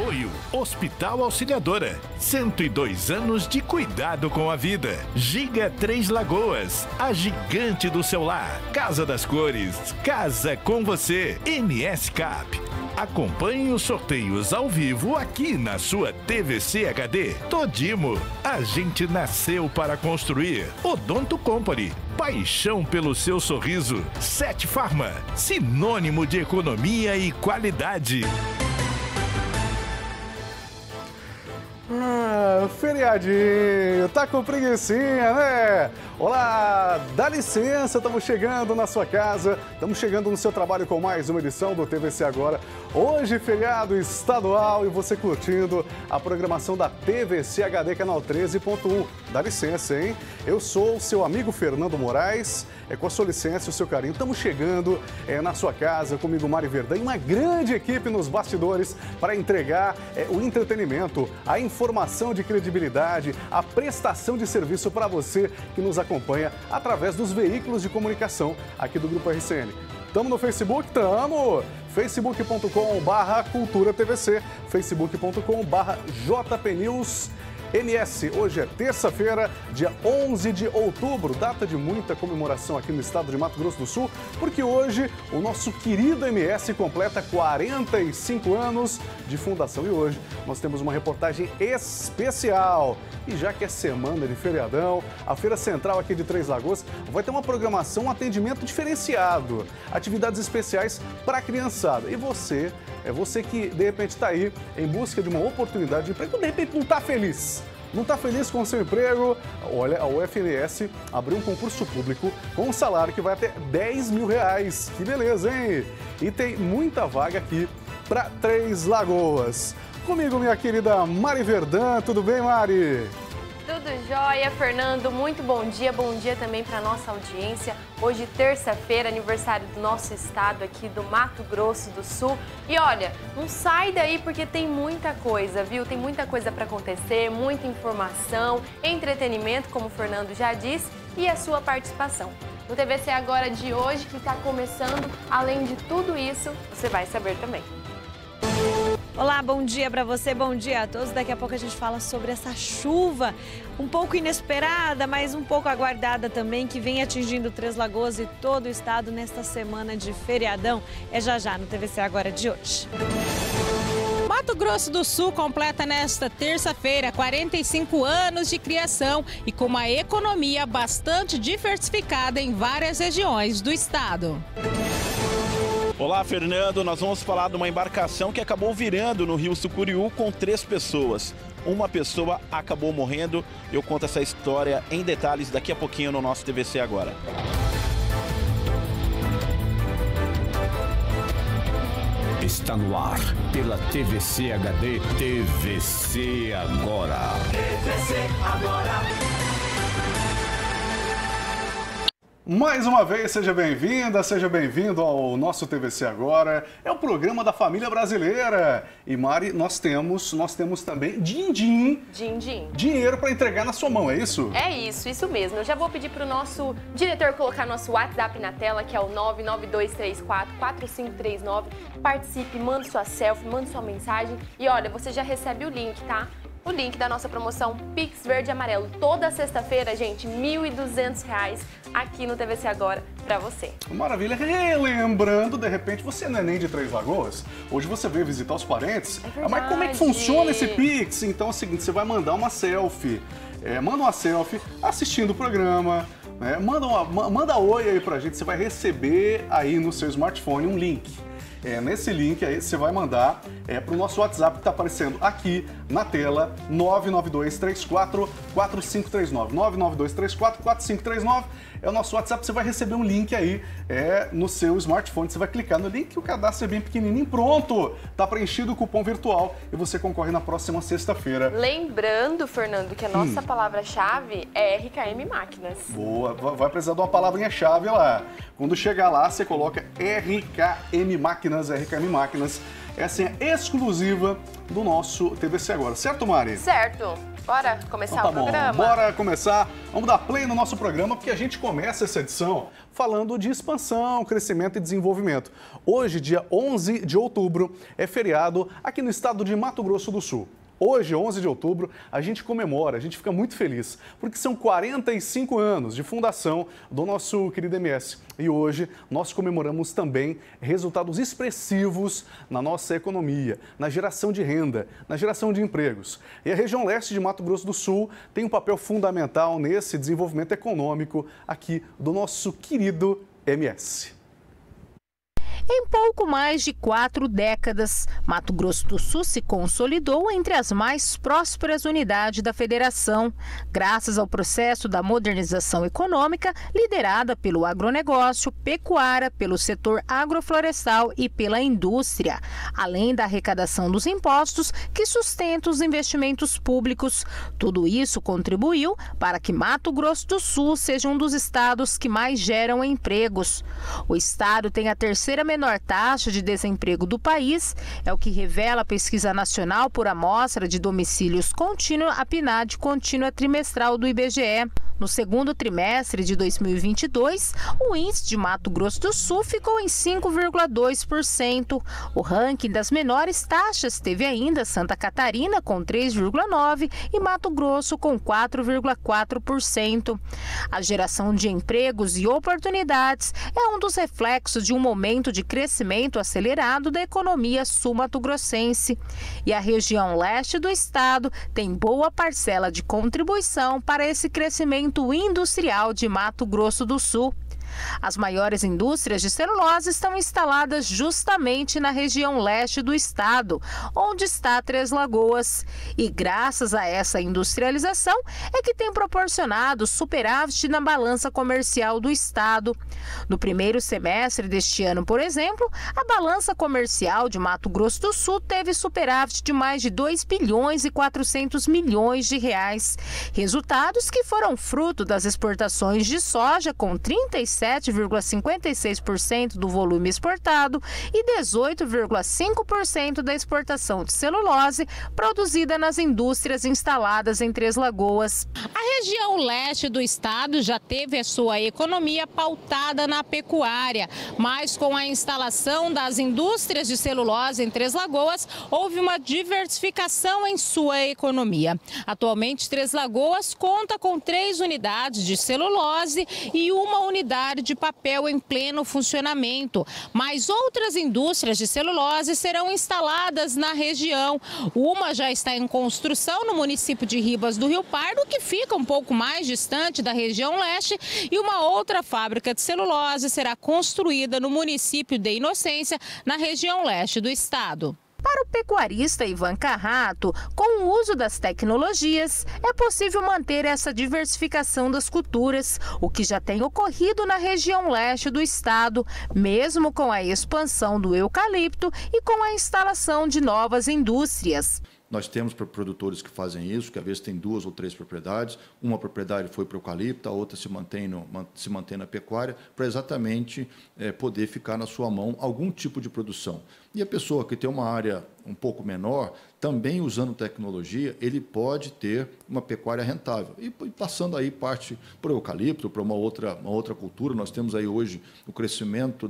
Apoio Hospital Auxiliadora. 102 anos de cuidado com a vida. Giga Três Lagoas, a gigante do celular. Casa das Cores, casa com você. MS Cap. Acompanhe os sorteios ao vivo aqui na sua TVC HD. Todimo, a gente nasceu para construir. Odonto Company, paixão pelo seu sorriso. Sete Farma, sinônimo de economia e qualidade. Feriadinho, tá com preguicinha, né? Olá, dá licença, estamos chegando na sua casa, estamos chegando no seu trabalho com mais uma edição do TVC Agora. Hoje, feriado estadual e você curtindo a programação da TVC HD Canal 13.1. Dá licença, hein? Eu sou o seu amigo Fernando Moraes, com a sua licença e o seu carinho. Estamos chegando na sua casa, comigo, Mari Verdã, e uma grande equipe nos bastidores para entregar o entretenimento, a informação de credibilidade, a prestação de serviço para você que nos acompanha através dos veículos de comunicação aqui do Grupo RCN. Estamos no Facebook? Estamos! facebook.com/culturatvc, facebook.com/jpnews. MS. Hoje é terça-feira, dia 11 de outubro, data de muita comemoração aqui no estado de Mato Grosso do Sul, porque hoje o nosso querido MS completa 45 anos de fundação e hoje nós temos uma reportagem especial. E já que é semana de feriadão, a Feira Central aqui de Três Lagoas vai ter uma programação, um atendimento diferenciado, atividades especiais para a criançada. E você, você que de repente está aí em busca de uma oportunidade de emprego, de repente não está feliz. Não está feliz com o seu emprego? Olha, a UFMS abriu um concurso público com um salário que vai até R$10 mil. Que beleza, hein? E tem muita vaga aqui para Três Lagoas. Comigo, minha querida Mari Verdã. Tudo bem, Mari? Tudo jóia, Fernando. Muito bom dia também para nossa audiência. Hoje, terça-feira, aniversário do nosso estado aqui do Mato Grosso do Sul. E olha, não sai daí porque tem muita coisa, viu? Tem muita coisa para acontecer, muita informação, entretenimento, como o Fernando já disse, e a sua participação. No TVC Agora de hoje, que está começando, além de tudo isso, você vai saber também. Olá, bom dia para você, bom dia a todos. Daqui a pouco a gente fala sobre essa chuva um pouco inesperada, mas um pouco aguardada também, que vem atingindo Três Lagoas e todo o estado nesta semana de feriadão. É já no TVC Agora de hoje. Mato Grosso do Sul completa nesta terça-feira 45 anos de criação e com uma economia bastante diversificada em várias regiões do estado. Olá, Fernando. Nós vamos falar de uma embarcação que acabou virando no Rio Sucuriú com 3 pessoas. Uma pessoa acabou morrendo. Eu conto essa história em detalhes daqui a pouquinho no nosso TVC Agora. Está no ar pela TVC HD. TVC Agora. TVC Agora. Mais uma vez, seja bem-vinda, seja bem-vindo ao nosso TVC Agora. É o programa da família brasileira. E Mari, nós temos também din-din. Dinheiro para entregar na sua mão, é isso? É isso mesmo. Eu já vou pedir para o nosso diretor colocar nosso WhatsApp na tela, que é o 992344539. Participe, mande sua selfie, mande sua mensagem. E olha, você já recebe o link, tá? O link da nossa promoção Pix Verde e Amarelo. Toda sexta-feira, gente, R$ 1.200 aqui no TVC Agora pra você. Maravilha. Relembrando, de repente, você não é nem de Três Lagoas. Hoje você veio visitar os parentes. Mas como é que funciona esse Pix? Então é o seguinte, você vai mandar uma selfie. Manda uma selfie assistindo o programa. Manda oi aí pra gente. Você vai receber aí no seu smartphone um link. Nesse link aí você vai mandar para o nosso WhatsApp que está aparecendo aqui na tela, 992344539. 992344539 é o nosso WhatsApp. Você vai receber um link aí no seu smartphone. Você vai clicar no link, o cadastro é bem pequenininho, pronto! Tá preenchido o cupom virtual e você concorre na próxima sexta-feira. Lembrando, Fernando, que a nossa palavra-chave é RKM Máquinas. Boa, vai precisar de uma palavrinha-chave lá. Quando chegar lá, você coloca RKM Máquinas. RKM Máquinas é a senha exclusiva do nosso TVC Agora, certo, Mari? Certo. Bora começar Então, o programa? Bora começar. Vamos dar play no nosso programa, porque a gente começa essa edição falando de expansão, crescimento e desenvolvimento. Hoje, dia 11 de outubro, é feriado aqui no estado de Mato Grosso do Sul. Hoje, 11 de outubro, a gente comemora, a gente fica muito feliz, porque são 45 anos de fundação do nosso querido MS. E hoje nós comemoramos também resultados expressivos na nossa economia, na geração de renda, na geração de empregos. E a região leste de Mato Grosso do Sul tem um papel fundamental nesse desenvolvimento econômico aqui do nosso querido MS. Em pouco mais de 4 décadas, Mato Grosso do Sul se consolidou entre as mais prósperas unidades da federação, graças ao processo da modernização econômica liderada pelo agronegócio, pecuária, pelo setor agroflorestal e pela indústria, além da arrecadação dos impostos que sustentam os investimentos públicos. Tudo isso contribuiu para que Mato Grosso do Sul seja um dos estados que mais geram empregos. O estado tem a terceira menor taxa de desemprego do país, é o que revela a Pesquisa Nacional por Amostra de Domicílios Contínua, a PNAD contínua trimestral do IBGE. No segundo trimestre de 2022, o índice de Mato Grosso do Sul ficou em 5,2%. O ranking das menores taxas teve ainda Santa Catarina com 3,9% e Mato Grosso com 4,4%. A geração de empregos e oportunidades é um dos reflexos de um momento de crescimento acelerado da economia sul-mato-grossense. E a região leste do estado tem boa parcela de contribuição para esse crescimento industrial de Mato Grosso do Sul. As maiores indústrias de celulose estão instaladas justamente na região leste do estado, onde está Três Lagoas. E graças a essa industrialização é que tem proporcionado superávit na balança comercial do estado. No primeiro semestre deste ano, por exemplo, a balança comercial de Mato Grosso do Sul teve superávit de mais de 2 bilhões e 400 milhões de reais. Resultados que foram fruto das exportações de soja com 37,56% do volume exportado e 18,5% da exportação de celulose produzida nas indústrias instaladas em Três Lagoas. A região leste do estado já teve a sua economia pautada na pecuária, mas com a instalação das indústrias de celulose em Três Lagoas, houve uma diversificação em sua economia. Atualmente, Três Lagoas conta com 3 unidades de celulose e uma unidade de papel em pleno funcionamento, mas outras indústrias de celulose serão instaladas na região. Uma já está em construção no município de Ribas do Rio Pardo, que fica um pouco mais distante da região leste, e uma outra fábrica de celulose será construída no município de Inocência, na região leste do estado. Para o pecuarista Ivan Carrato, com o uso das tecnologias, é possível manter essa diversificação das culturas, o que já tem ocorrido na região leste do estado, mesmo com a expansão do eucalipto e com a instalação de novas indústrias. Nós temos produtores que fazem isso, que às vezes tem 2 ou 3 propriedades. Uma propriedade foi para o eucalipto, a outra se mantém na pecuária, para exatamente poder ficar na sua mão algum tipo de produção. E a pessoa que tem uma área um pouco menor, também usando tecnologia, ele pode ter uma pecuária rentável. E passando aí parte para o eucalipto, para uma outra cultura. Nós temos aí hoje o crescimento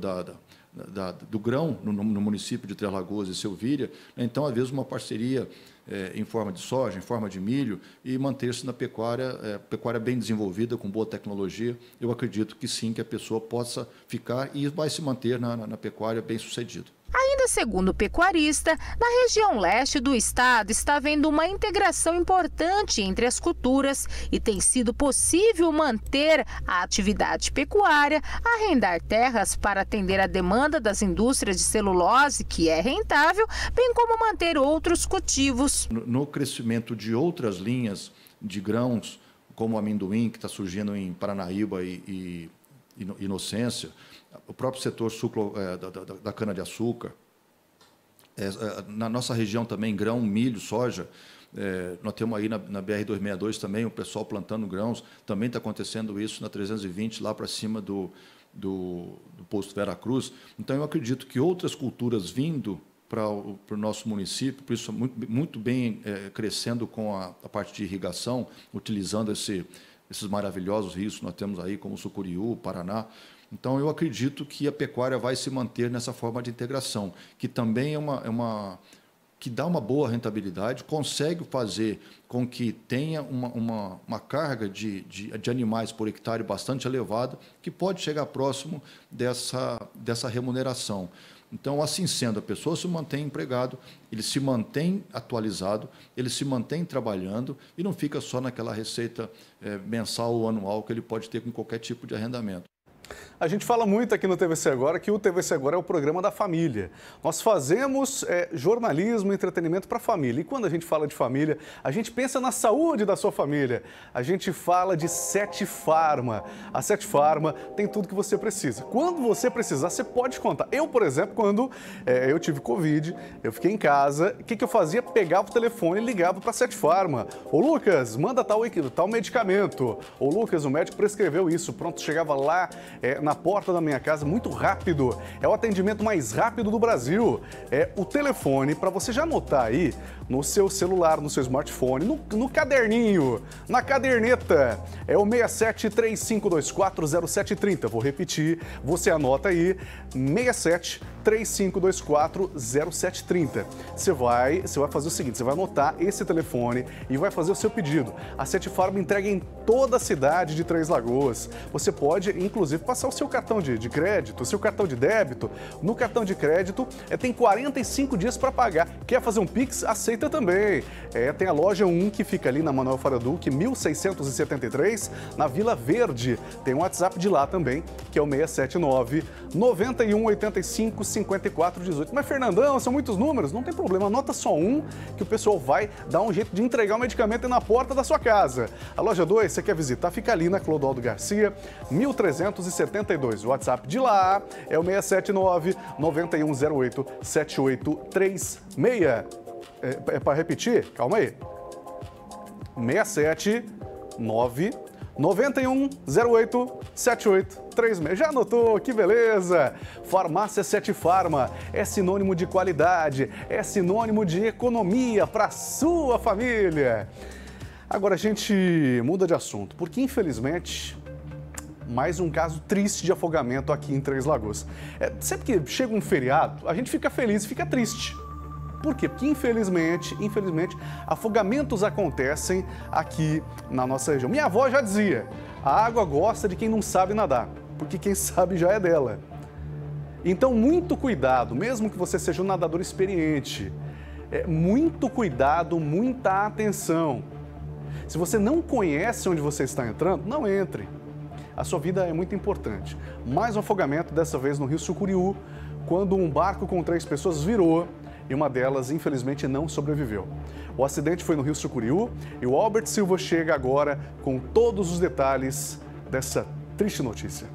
do grão no município de Três Lagoas e Selvíria. Então, às vezes, uma parceria em forma de soja, em forma de milho, e manter-se na pecuária bem desenvolvida, com boa tecnologia. Eu acredito que sim, que a pessoa possa ficar e vai se manter na pecuária bem sucedido. Ainda segundo o pecuarista, na região leste do estado está havendo uma integração importante entre as culturas e tem sido possível manter a atividade pecuária, arrendar terras para atender a demanda das indústrias de celulose, que é rentável, bem como manter outros cultivos. No crescimento de outras linhas de grãos, como o amendoim, que está surgindo em Paranaíba e Inocência, o próprio setor da cana-de-açúcar, na nossa região também, grão, milho, soja, nós temos aí na BR-262 também o pessoal plantando grãos, também está acontecendo isso na 320, lá para cima do posto Vera Cruz. Então, eu acredito que outras culturas vindo para o nosso município, por isso muito bem crescendo com a parte de irrigação, utilizando esses maravilhosos rios que nós temos aí, como o Sucuriú, Paraná. Então, eu acredito que a pecuária vai se manter nessa forma de integração, que também que dá uma boa rentabilidade, consegue fazer com que tenha uma carga de animais por hectare bastante elevada, que pode chegar próximo dessa remuneração. Então, assim sendo, a pessoa se mantém empregado, ele se mantém atualizado, ele se mantém trabalhando e não fica só naquela receita mensal ou anual que ele pode ter com qualquer tipo de arrendamento. A gente fala muito aqui no TVC Agora que o TVC Agora é o programa da família. Nós fazemos jornalismo e entretenimento para a família. E quando a gente fala de família, a gente pensa na saúde da sua família. A gente fala de Sete Farma. A Sete Farma tem tudo que você precisa. Quando você precisar, você pode contar. Eu, por exemplo, quando eu tive Covid, eu fiquei em casa, o que eu fazia? Pegava o telefone e ligava para a Sete Farma. Ô Lucas, manda tal medicamento. Ô Lucas, o médico prescreveu isso. Pronto, chegava lá na porta da minha casa, muito rápido. É o atendimento mais rápido do Brasil. É o telefone, para você já anotar aí no seu celular, no seu smartphone, no caderninho, na caderneta. É o 67-3524-0730. Vou repetir, você anota aí, 67-3524-0730. Você vai fazer o seguinte, você vai anotar esse telefone e vai fazer o seu pedido. A Sete Farma entrega em toda a cidade de Três Lagoas. Você pode, inclusive, passar o seu cartão de crédito, o seu cartão de débito. No cartão de crédito, tem 45 dias para pagar. Quer fazer um Pix? Aceita também. Tem a loja 1 que fica ali na Manuel Faraduc, 1673, na Vila Verde. Tem um WhatsApp de lá também, que é o 679-9185-5418. Mas, Fernandão, são muitos números? Não tem problema, anota só um, que o pessoal vai dar um jeito de entregar o medicamento na porta da sua casa. A loja 2, você quer visitar, fica ali na Clodoaldo Garcia, 1372. O WhatsApp de lá é o 679-9108-7836. É para repetir? Calma aí. 679-9108-7836. Já anotou? Que beleza! Farmácia Sete Farma é sinônimo de qualidade, é sinônimo de economia para sua família. Agora a gente muda de assunto, porque infelizmente mais um caso triste de afogamento aqui em Três Lagoas. Sempre que chega um feriado, a gente fica feliz e fica triste. Por quê? Porque infelizmente, afogamentos acontecem aqui na nossa região. Minha avó já dizia, a água gosta de quem não sabe nadar, porque quem sabe já é dela. Então, muito cuidado, mesmo que você seja um nadador experiente, muito cuidado, muita atenção. Se você não conhece onde você está entrando, não entre. A sua vida é muito importante. Mais um afogamento, dessa vez no Rio Sucuriú, quando um barco com 3 pessoas virou e uma delas, infelizmente, não sobreviveu. O acidente foi no Rio Sucuriú e o Albert Silva chega agora com todos os detalhes dessa triste notícia.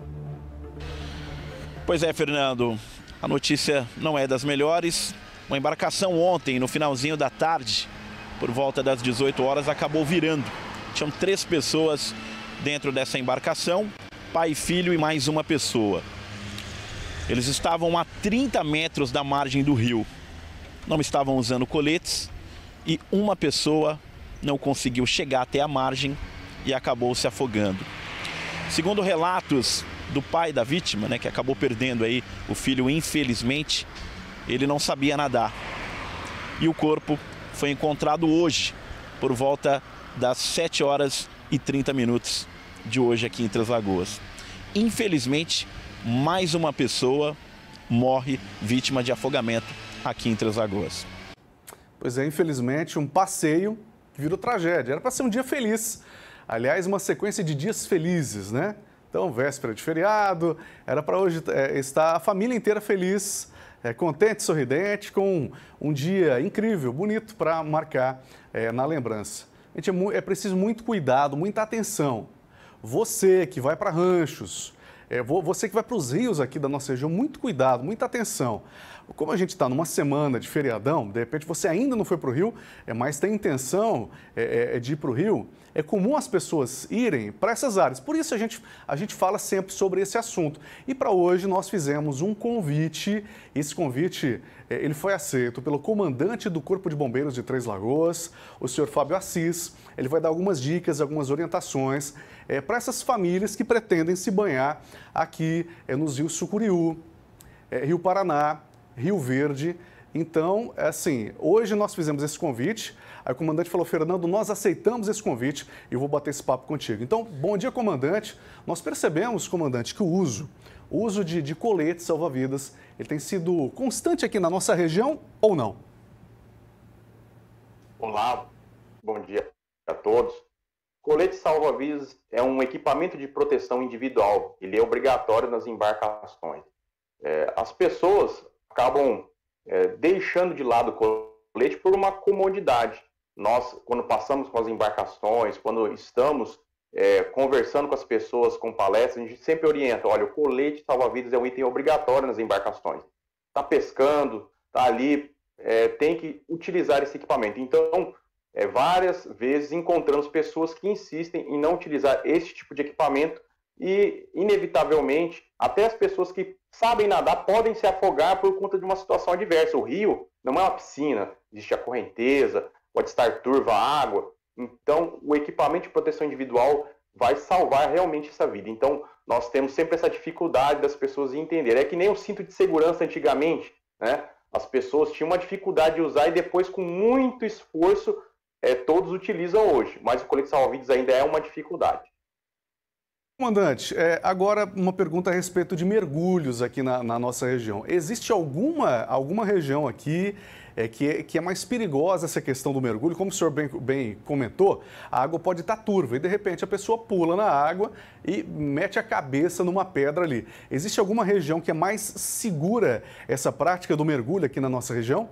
Pois é, Fernando, a notícia não é das melhores. Uma embarcação ontem, no finalzinho da tarde, por volta das 18 horas, acabou virando. Tinham 3 pessoas dentro dessa embarcação, pai, filho e mais uma pessoa. Eles estavam a 30 metros da margem do rio. Não estavam usando coletes e uma pessoa não conseguiu chegar até a margem e acabou se afogando. Segundo relatos do pai da vítima, que acabou perdendo aí o filho, infelizmente, ele não sabia nadar. E o corpo foi encontrado hoje, por volta das 7h30 de hoje aqui em Três Lagoas. Infelizmente, mais uma pessoa morre vítima de afogamento aqui em Três Lagoas. Pois é, infelizmente, um passeio que virou tragédia. Era para ser um dia feliz. Aliás, uma sequência de dias felizes, né? Então, véspera de feriado, era para hoje estar a família inteira feliz, contente, sorridente, com um dia incrível, bonito para marcar na lembrança. Gente, é preciso muito cuidado, muita atenção. Você que vai para ranchos, você que vai para os rios aqui da nossa região, muito cuidado, muita atenção. como a gente está numa semana de feriadão, de repente você ainda não foi para o Rio, mas tem intenção de ir para o Rio, é comum as pessoas irem para essas áreas. Por isso a gente fala sempre sobre esse assunto. E para hoje nós fizemos um convite. Esse convite ele foi aceito pelo comandante do Corpo de Bombeiros de Três Lagoas, o senhor Fábio Assis. Ele vai dar algumas dicas, algumas orientações para essas famílias que pretendem se banhar aqui nos rios Sucuriú, Rio Paraná, Rio Verde. Então, assim, hoje nós fizemos esse convite, aí o comandante falou, Fernando, nós aceitamos esse convite e eu vou bater esse papo contigo. Então, bom dia, comandante. Nós percebemos, comandante, que o uso de coletes salva-vidas, ele tem sido constante aqui na nossa região ou não? Olá, bom dia a todos. Colete salva-vidas é um equipamento de proteção individual, ele é obrigatório nas embarcações. As pessoas acabam deixando de lado o colete por uma comodidade. Nós, quando passamos com as embarcações, quando estamos conversando com as pessoas, com palestras, a gente sempre orienta, olha, o colete salva-vidas é um item obrigatório nas embarcações. Está pescando, está ali, tem que utilizar esse equipamento. Então, várias vezes encontramos pessoas que insistem em não utilizar esse tipo de equipamento e, inevitavelmente, até as pessoas que sabem nadar podem se afogar por conta de uma situação adversa. O rio não é uma piscina, existe a correnteza, pode estar turva a água. Então, o equipamento de proteção individual vai salvar realmente essa vida. Então, nós temos sempre essa dificuldade das pessoas entenderem. É que nem o cinto de segurança antigamente, né? As pessoas tinham uma dificuldade de usar e depois, com muito esforço, todos utilizam hoje. Mas o colete salva-vidas ainda é uma dificuldade. Comandante, agora uma pergunta a respeito de mergulhos aqui na nossa região. Existe alguma região aqui que é mais perigosa essa questão do mergulho? Como o senhor bem comentou, a água pode estar turva e de repente a pessoa pula na água e mete a cabeça numa pedra ali. Existe alguma região que é mais segura essa prática do mergulho aqui na nossa região?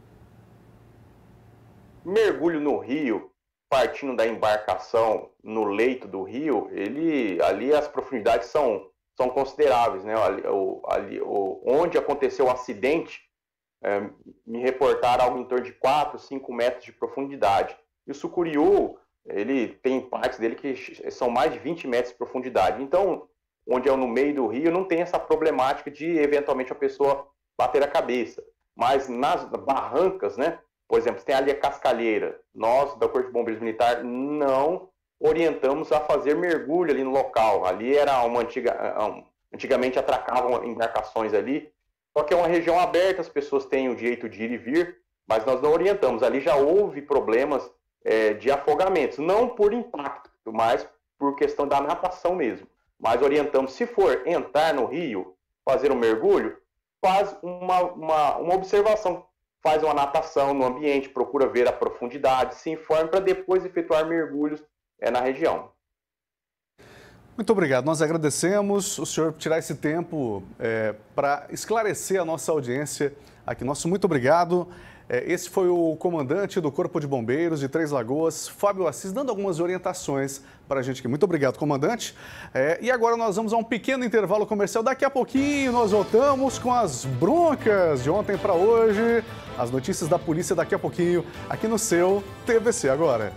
Mergulho no rio, partindo da embarcação no leito do rio, ali as profundidades são consideráveis, né? Onde aconteceu o acidente, me reportaram algo em torno de 4, 5 metros de profundidade. E o Sucuriú, ele tem partes dele que são mais de 20 metros de profundidade. Então, onde é no meio do rio, não tem essa problemática de, eventualmente, a pessoa bater a cabeça. Mas nas barrancas, né? Por exemplo, se tem ali a cascalheira, nós, da Corpo de Bombeiros Militar, não orientamos a fazer mergulho ali no local. Ali era antigamente atracavam embarcações ali, só que é uma região aberta, as pessoas têm o direito de ir e vir, mas nós não orientamos. Ali já houve problemas de afogamentos, não por impacto, mas por questão da natação mesmo. Mas orientamos, se for entrar no rio, fazer um mergulho, faz uma observação. Faz uma natação no ambiente, procura ver a profundidade, se informe para depois efetuar mergulhos na região. Muito obrigado. Nós agradecemos o senhor tirar esse tempo para esclarecer a nossa audiência aqui. Nosso muito obrigado. Esse foi o comandante do Corpo de Bombeiros de Três Lagoas, Fábio Assis, dando algumas orientações para a gente aqui. Muito obrigado, comandante. E agora nós vamos a um pequeno intervalo comercial. Daqui a pouquinho nós voltamos com as broncas de ontem para hoje. As notícias da polícia daqui a pouquinho, aqui no seu TVC Agora.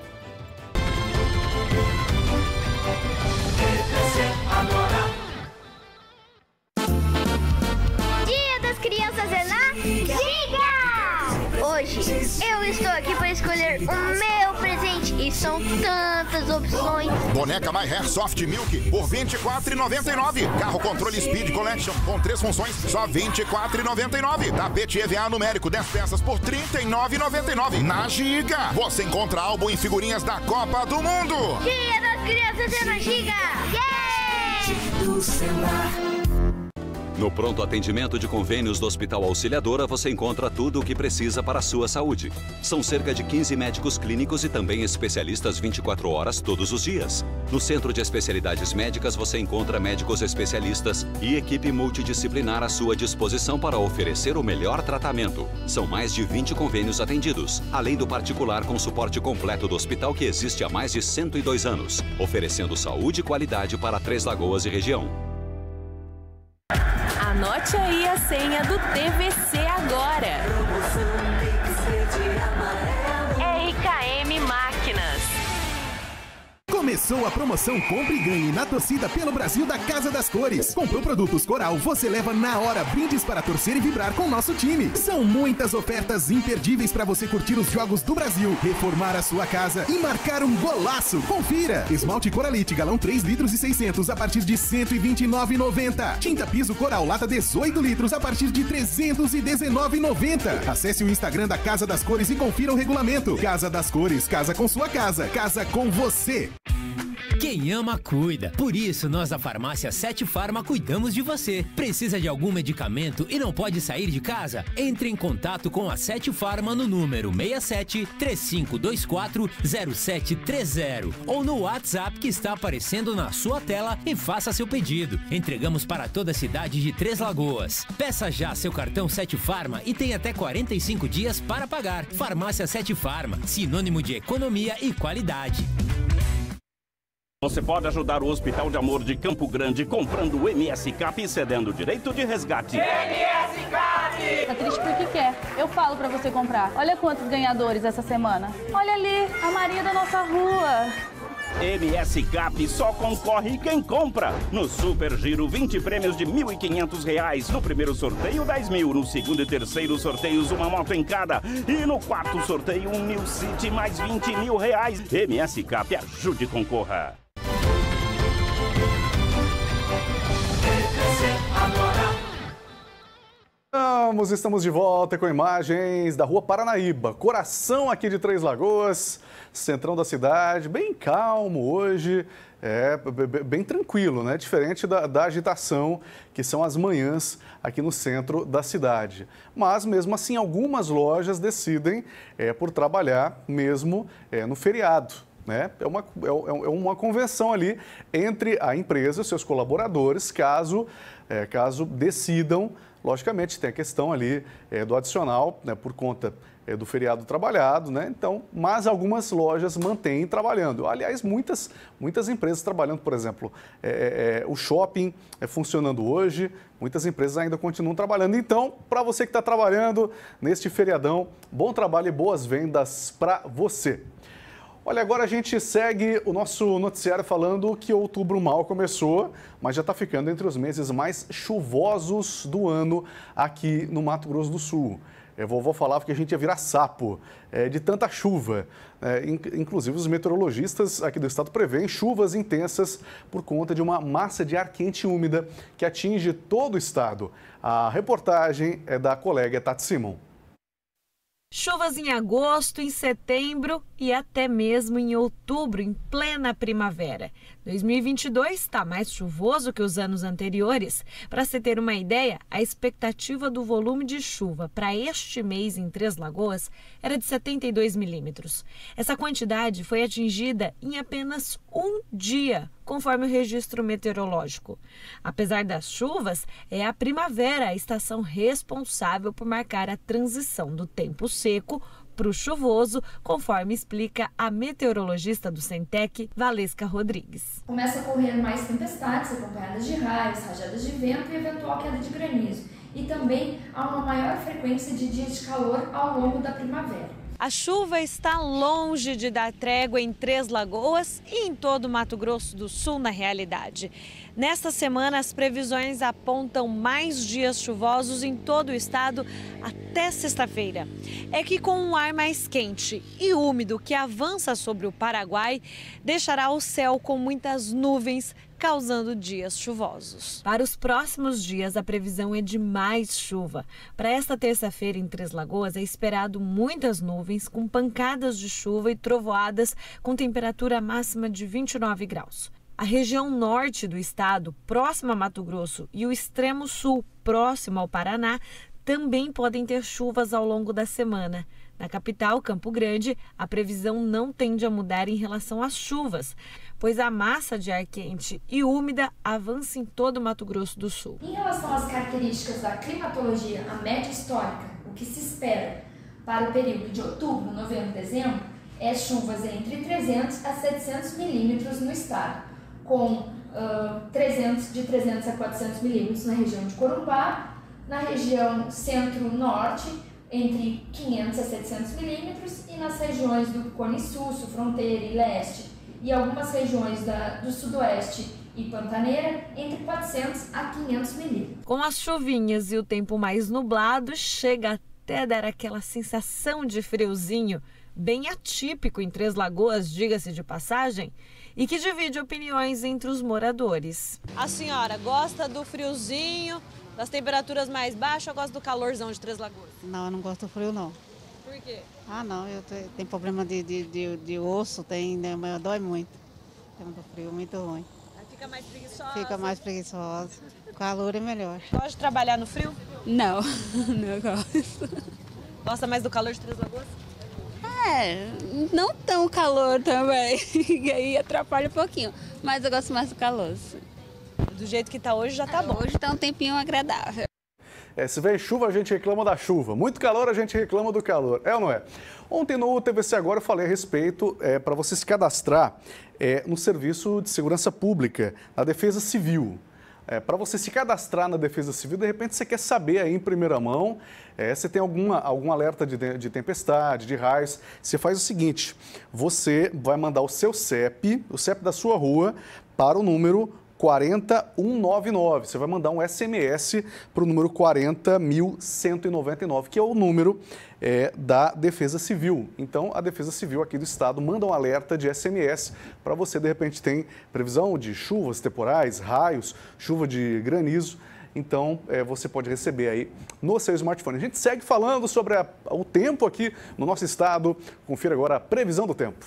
Dia das Crianças é na Giga! Hoje eu estou aqui para escolher o meu presente e são tantas opções. Boneca My Hair Soft Milk por R$ 24,99. Carro controle Speed Collection com 3 funções, só R$ 24,99. Tapete EVA numérico 10 peças por R$ 39,99. Na Giga, você encontra álbum e figurinhas da Copa do Mundo. Dia das Crianças é na Giga! Yeah! No pronto atendimento de convênios do Hospital Auxiliadora, você encontra tudo o que precisa para a sua saúde. São cerca de 15 médicos clínicos e também especialistas 24 horas todos os dias. No Centro de Especialidades Médicas, você encontra médicos especialistas e equipe multidisciplinar à sua disposição para oferecer o melhor tratamento. São mais de 20 convênios atendidos, além do particular com suporte completo do hospital que existe há mais de 102 anos, oferecendo saúde e qualidade para Três Lagoas e região. Anote aí a senha do TVC agora. RKM Máquinas. Começou a promoção Compre e Ganhe na torcida pelo Brasil da Casa das Cores. Comprou produtos Coral, você leva na hora brindes para torcer e vibrar com o nosso time. São muitas ofertas imperdíveis para você curtir os jogos do Brasil, reformar a sua casa e marcar um golaço. Confira! Esmalte Coralite, galão 3 litros e 600 a partir de R$ 129,90. Tinta piso Coral, lata 18 litros a partir de R$ 319,90. Acesse o Instagram da Casa das Cores e confira o regulamento. Casa das Cores, casa com sua casa, casa com você. Quem ama, cuida. Por isso, nós da Farmácia 7 Farma cuidamos de você. Precisa de algum medicamento e não pode sair de casa? Entre em contato com a 7 Farma no número 67 3524 0730 ou no WhatsApp que está aparecendo na sua tela e faça seu pedido. Entregamos para toda a cidade de Três Lagoas. Peça já seu cartão 7 Farma e tem até 45 dias para pagar. Farmácia 7 Farma, sinônimo de economia e qualidade. Você pode ajudar o Hospital de Amor de Campo Grande comprando o MS Cap e cedendo o direito de resgate. MS Cap! Tá triste porque quer. Eu falo pra você comprar. Olha quantos ganhadores essa semana. Olha ali, a Maria da nossa rua. MS Cap só concorre quem compra. No Super Giro, 20 prêmios de R$ 1.500. No primeiro sorteio, 10 mil. No segundo e terceiro sorteios, uma moto em cada. E no quarto sorteio, um New City mais R$ 20 mil. MS Cap, ajude e concorra. Estamos de volta com imagens da Rua Paranaíba, coração aqui de Três Lagoas, centrão da cidade, bem calmo hoje, bem tranquilo, né? Diferente da agitação que são as manhãs aqui no centro da cidade. Mas, mesmo assim, algumas lojas decidem por trabalhar mesmo no feriado. Né? É uma convenção ali entre a empresa e os seus colaboradores, caso decidam. Logicamente, tem a questão ali do adicional, né, por conta do feriado trabalhado, né? Então, mas algumas lojas mantêm trabalhando. Aliás, muitas empresas trabalhando, por exemplo, o shopping funcionando hoje, muitas empresas ainda continuam trabalhando. Então, para você que está trabalhando neste feriadão, bom trabalho e boas vendas para você. Olha, agora a gente segue o nosso noticiário falando que outubro mal começou, mas já está ficando entre os meses mais chuvosos do ano aqui no Mato Grosso do Sul. Vovó falava que a gente ia virar sapo de tanta chuva. Inclusive, os meteorologistas aqui do estado prevêem chuvas intensas por conta de uma massa de ar quente e úmida que atinge todo o estado. A reportagem é da colega Tati Simon. Chuvas em agosto, em setembro e até mesmo em outubro, em plena primavera. 2022 está mais chuvoso que os anos anteriores. Para se ter uma ideia, a expectativa do volume de chuva para este mês em Três Lagoas era de 72 milímetros. Essa quantidade foi atingida em apenas um dia, conforme o registro meteorológico. Apesar das chuvas, é a primavera a estação responsável por marcar a transição do tempo seco para o chuvoso, conforme explica a meteorologista do Centec, Valesca Rodrigues. Começa a ocorrer mais tempestades acompanhadas de raios, rajadas de vento e eventual queda de granizo. E também há uma maior frequência de dias de calor ao longo da primavera. A chuva está longe de dar trégua em Três Lagoas e em todo o Mato Grosso do Sul, na realidade. Nesta semana, as previsões apontam mais dias chuvosos em todo o estado até sexta-feira. É que com um ar mais quente e úmido que avança sobre o Paraguai, deixará o céu com muitas nuvens, causando dias chuvosos. Para os próximos dias, a previsão é de mais chuva. Para esta terça-feira em Três Lagoas, é esperado muitas nuvens com pancadas de chuva e trovoadas com temperatura máxima de 29 graus. A região norte do estado, próxima a Mato Grosso, e o extremo sul, próximo ao Paraná, também podem ter chuvas ao longo da semana. Na capital, Campo Grande, a previsão não tende a mudar em relação às chuvas, pois a massa de ar quente e úmida avança em todo o Mato Grosso do Sul. Em relação às características da climatologia, a média histórica, o que se espera para o período de outubro, novembro e dezembro, é chuvas entre 300 a 700 milímetros no estado, com de 300 a 400 milímetros na região de Corumbá, na região centro-norte, entre 500 a 700 milímetros, e nas regiões do Cone Sul, Fronteira e Leste, e algumas regiões do Sudoeste e Pantaneira, entre 400 a 500 milímetros. Com as chuvinhas e o tempo mais nublado, chega até a dar aquela sensação de friozinho, bem atípico em Três Lagoas, diga-se de passagem, e que divide opiniões entre os moradores. A senhora gosta do friozinho, das temperaturas mais baixas, ou gosta do calorzão de Três Lagoas? Não, eu não gosto do frio, não. Por quê? Ah, não, eu tenho problema de osso, né, mas dói muito. Tem muito frio, muito ruim. Aí fica mais preguiçosa? Fica mais preguiçosa. O calor é melhor. Gosta de trabalhar no frio? Não, não gosto. Gosta mais do calor de Três Lagoas? Não tão calor também, e aí atrapalha um pouquinho, mas eu gosto mais do calor. Do jeito que tá hoje já tá bom. Hoje tá um tempinho agradável. Se vem chuva, a gente reclama da chuva. Muito calor, a gente reclama do calor. É ou não é? Ontem no TVC Agora eu falei a respeito para você se cadastrar no Serviço de Segurança Pública, na Defesa Civil. Para você se cadastrar na Defesa Civil, de repente você quer saber aí em primeira mão, se tem algum alerta de tempestade, de raios. Você faz o seguinte, você vai mandar o seu CEP, o CEP da sua rua, para o número 40199. Você vai mandar um SMS para o número 40199, que é o número da Defesa Civil. Então, a Defesa Civil aqui do Estado manda um alerta de SMS para você, de repente, tem previsão de chuvas temporais, raios, chuva de granizo. Então, você pode receber aí no seu smartphone. A gente segue falando sobre o tempo aqui no nosso estado. Confira agora a previsão do tempo.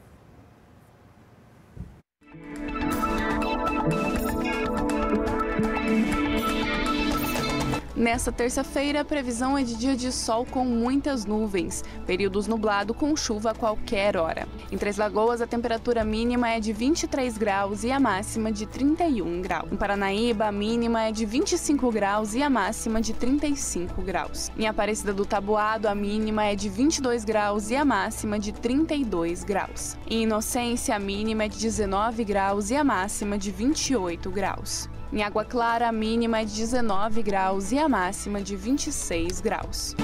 Nesta terça-feira, a previsão é de dia de sol com muitas nuvens, períodos nublado com chuva a qualquer hora. Em Três Lagoas, a temperatura mínima é de 23 graus e a máxima de 31 graus. Em Paranaíba, a mínima é de 25 graus e a máxima de 35 graus. Em Aparecida do Taboado, a mínima é de 22 graus e a máxima de 32 graus. Em Inocência, a mínima é de 19 graus e a máxima de 28 graus. Em Água Clara, a mínima é de 19 graus e a máxima de 26 graus.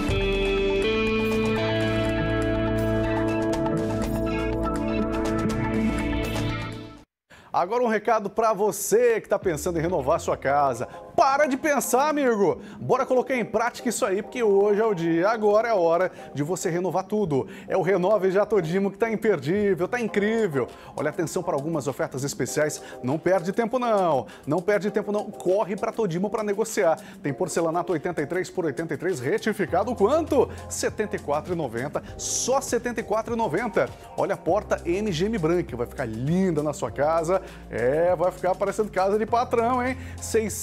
Agora um recado para você que está pensando em renovar sua casa. Para de pensar, amigo! Bora colocar em prática isso aí, porque hoje é o dia, agora é a hora de você renovar tudo. É o Renove Já Todimo que está imperdível, está incrível. Olha, atenção para algumas ofertas especiais. Não perde tempo não, não perde tempo não. Corre para Todimo para negociar. Tem porcelanato 83 por 83 retificado quanto? R$ 74,90, só R$ 74,90. Olha a porta MGM branca, vai ficar linda na sua casa. Vai ficar parecendo casa de patrão, hein? R$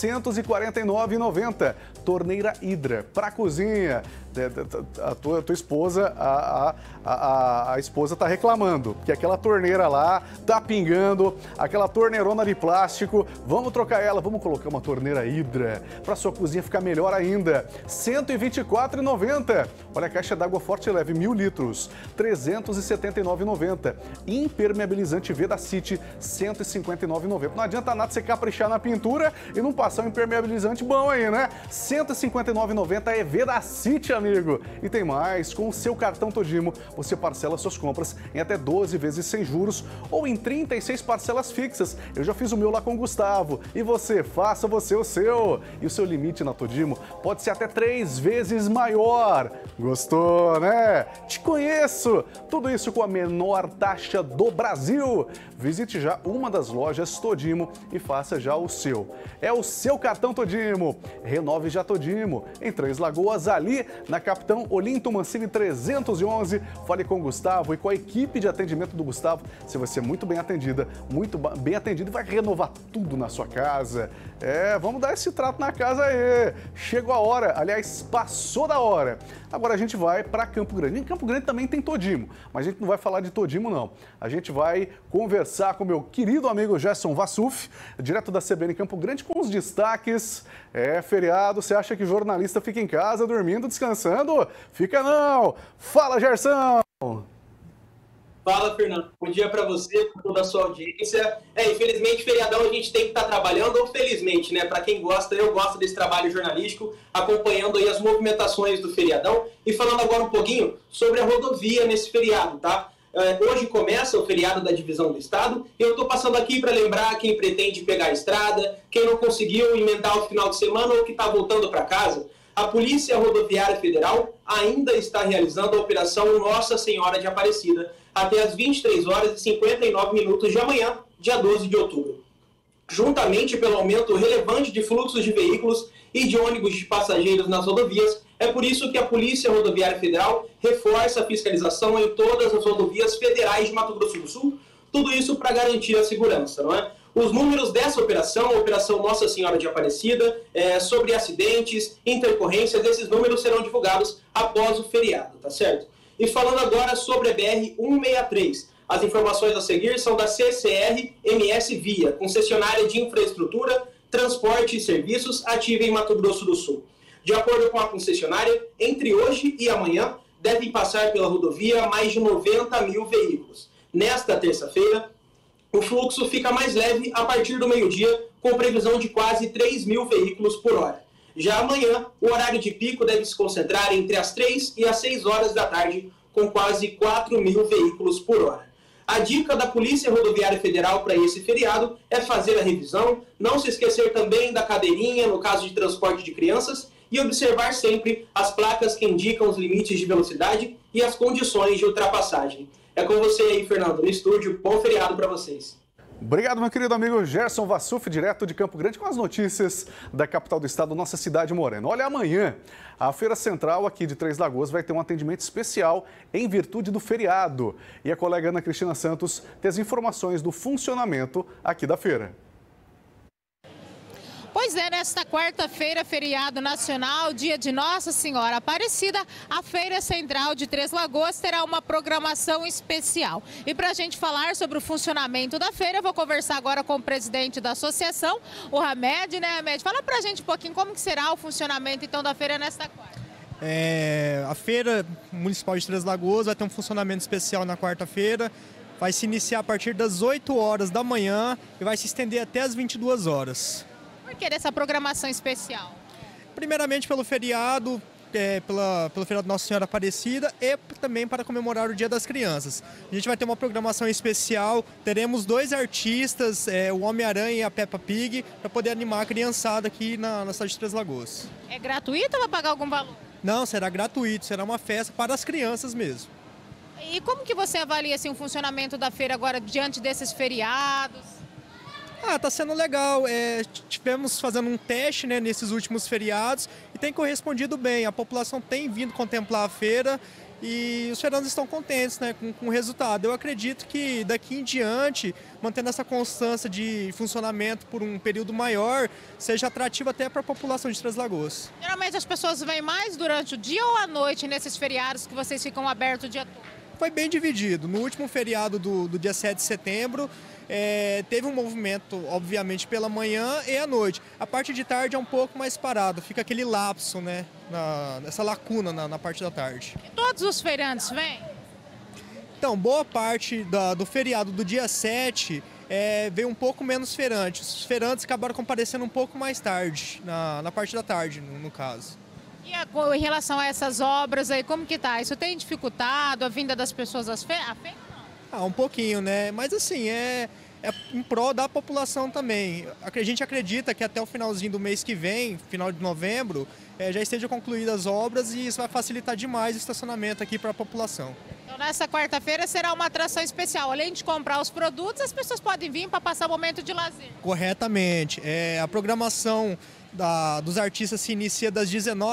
649,90. Torneira Hidra para cozinha. A tua esposa, a esposa tá reclamando que aquela torneira lá tá pingando, aquela torneirona de plástico. Vamos trocar ela, vamos colocar uma torneira Hidra para sua cozinha ficar melhor ainda. R$ 124,90. Olha a caixa d'água forte leve 1.000 litros, R$ 379,90. Impermeabilizante Vedacity, R$ 159,90. Não adianta nada você caprichar na pintura e não passar um impermeabilizante bom aí, né? R$ 159,90 é Vedacity, amigo. E tem mais, com o seu cartão Todimo, você parcela suas compras em até 12 vezes sem juros ou em 36 parcelas fixas. Eu já fiz o meu lá com o Gustavo. E você, faça você o seu. E o seu limite na Todimo pode ser até 3 vezes maior. Gostou, né? Te conheço! Tudo isso com a menor taxa do Brasil. Visite já uma das lojas Todimo e faça já o seu. É o seu cartão Todimo. Renove Já Todimo, em Três Lagoas, ali na Capitão Olinto Mancini 311. Fale com o Gustavo e com a equipe de atendimento do Gustavo. Você vai ser muito bem atendida, muito bem atendido e vai renovar tudo na sua casa. Vamos dar esse trato na casa aí. Chegou a hora, aliás, passou da hora. Agora a gente vai para Campo Grande. Em Campo Grande também tem Todimo, mas a gente não vai falar de Todimo, não. A gente vai conversar com meu querido amigo Gerson Vassuf, direto da CBN Campo Grande, com os destaques. Feriado, você acha que jornalista fica em casa, dormindo, descansando? Fica não! Fala, Gerson! Fala, Fernando. Bom dia para você, para toda a sua audiência. Infelizmente, feriadão a gente tem que estar trabalhando, ou felizmente, né? Para quem gosta, eu gosto desse trabalho jornalístico, acompanhando aí as movimentações do feriadão e falando agora um pouquinho sobre a rodovia nesse feriado, tá? Hoje começa o feriado da divisão do estado e eu estou passando aqui para lembrar quem pretende pegar a estrada, quem não conseguiu emendar o final de semana ou que está voltando para casa. A Polícia Rodoviária Federal ainda está realizando a Operação Nossa Senhora de Aparecida até as 23 horas e 59 minutos de amanhã, dia 12 de outubro. Juntamente pelo aumento relevante de fluxos de veículos e de ônibus de passageiros nas rodovias, é por isso que a Polícia Rodoviária Federal reforça a fiscalização em todas as rodovias federais de Mato Grosso do Sul, tudo isso para garantir a segurança, não é? Os números dessa operação, a Operação Nossa Senhora de Aparecida, sobre acidentes, intercorrências, esses números serão divulgados após o feriado, tá certo? E falando agora sobre a BR-163, as informações a seguir são da CCR MS Via, concessionária de infraestrutura, transporte e serviços ativa em Mato Grosso do Sul. De acordo com a concessionária, entre hoje e amanhã devem passar pela rodovia mais de 90 mil veículos. Nesta terça-feira, o fluxo fica mais leve a partir do meio-dia, com previsão de quase 3 mil veículos por hora. Já amanhã, o horário de pico deve se concentrar entre as 3 e as 6 horas da tarde, com quase 4 mil veículos por hora. A dica da Polícia Rodoviária Federal para esse feriado é fazer a revisão, não se esquecer também da cadeirinha no caso de transporte de crianças e observar sempre as placas que indicam os limites de velocidade e as condições de ultrapassagem. É com você aí, Fernando, no estúdio. Bom feriado para vocês. Obrigado, meu querido amigo Gerson Vassuf, direto de Campo Grande, com as notícias da capital do estado, nossa cidade morena. Olha, amanhã, a Feira Central aqui de Três Lagoas vai ter um atendimento especial em virtude do feriado. E a colega Ana Cristina Santos tem as informações do funcionamento aqui da feira. Pois é, nesta quarta-feira, feriado nacional, dia de Nossa Senhora Aparecida, a Feira Central de Três Lagoas terá uma programação especial. E para a gente falar sobre o funcionamento da feira, eu vou conversar agora com o presidente da associação, o Hamed, né, Hamed? Fala para a gente um pouquinho como que será o funcionamento, então, da feira nesta quarta. A Feira Municipal de Três Lagoas vai ter um funcionamento especial na quarta-feira. Vai se iniciar a partir das 8 horas da manhã e vai se estender até as 22 horas. Por que dessa programação especial? Primeiramente pelo feriado, pelo feriado Nossa Senhora Aparecida e também para comemorar o Dia das Crianças. A gente vai ter uma programação especial, teremos 2 artistas, o Homem-Aranha e a Peppa Pig, para poder animar a criançada aqui na cidade de Três Lagoas. É gratuito ou vai pagar algum valor? Não, será gratuito, será uma festa para as crianças mesmo. E como que você avalia assim, o funcionamento da feira agora diante desses feriados? Tá sendo legal. Tivemos fazendo um teste, né, nesses últimos feriados e tem correspondido bem. A população tem vindo contemplar a feira e os feirantes estão contentes, né, com o resultado. Eu acredito que daqui em diante, mantendo essa constância de funcionamento por um período maior, seja atrativo até para a população de Três Lagoas. Geralmente as pessoas vêm mais durante o dia ou à noite nesses feriados que vocês ficam abertos o dia todo? Foi bem dividido. No último feriado do dia 7 de setembro, teve um movimento, obviamente, pela manhã e à noite. A parte de tarde é um pouco mais parado, fica aquele lapso, né, essa lacuna na parte da tarde. E todos os feirantes vêm? Então, boa parte do feriado do dia 7 veio um pouco menos feirantes. Os feirantes acabaram comparecendo um pouco mais tarde, na parte da tarde, no caso. E em relação a essas obras aí, como que tá? Isso tem dificultado a vinda das pessoas às feiras? Um pouquinho, né? Mas assim, é em prol da população também. A gente acredita que até o finalzinho do mês que vem, final de novembro, já estejam concluídas as obras e isso vai facilitar demais o estacionamento aqui para a população. Então, nessa quarta-feira será uma atração especial. Além de comprar os produtos, as pessoas podem vir para passar um momento de lazer. Corretamente. A programação dos artistas se inicia das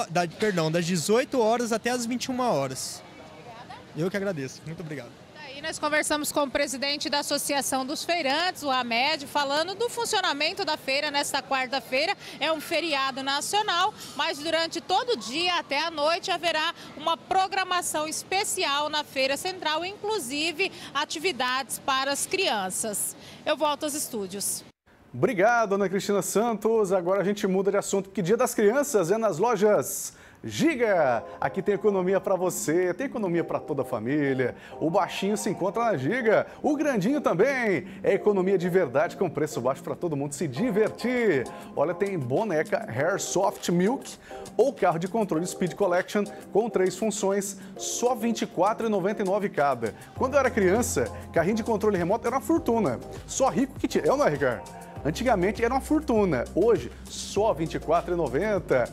18 horas até as 21 horas. Obrigada. Eu que agradeço. Muito obrigado. Nós conversamos com o presidente da Associação dos Feirantes, o Hamed, falando do funcionamento da feira nesta quarta-feira. É um feriado nacional, mas durante todo o dia até a noite haverá uma programação especial na Feira Central, inclusive atividades para as crianças. Eu volto aos estúdios. Obrigado, Ana Cristina Santos. Agora a gente muda de assunto, porque Dia das Crianças é nas lojas Giga! Aqui tem economia para você, tem economia para toda a família. O baixinho se encontra na Giga, o grandinho também. É economia de verdade com preço baixo para todo mundo se divertir. Olha, tem boneca Hair Soft Milk ou carro de controle Speed Collection com 3 funções, só R$ 24,99 cada. Quando eu era criança, carrinho de controle remoto era uma fortuna. Só rico que tinha. É ou não é, Ricardo? Antigamente era uma fortuna, hoje só R$ 24,90.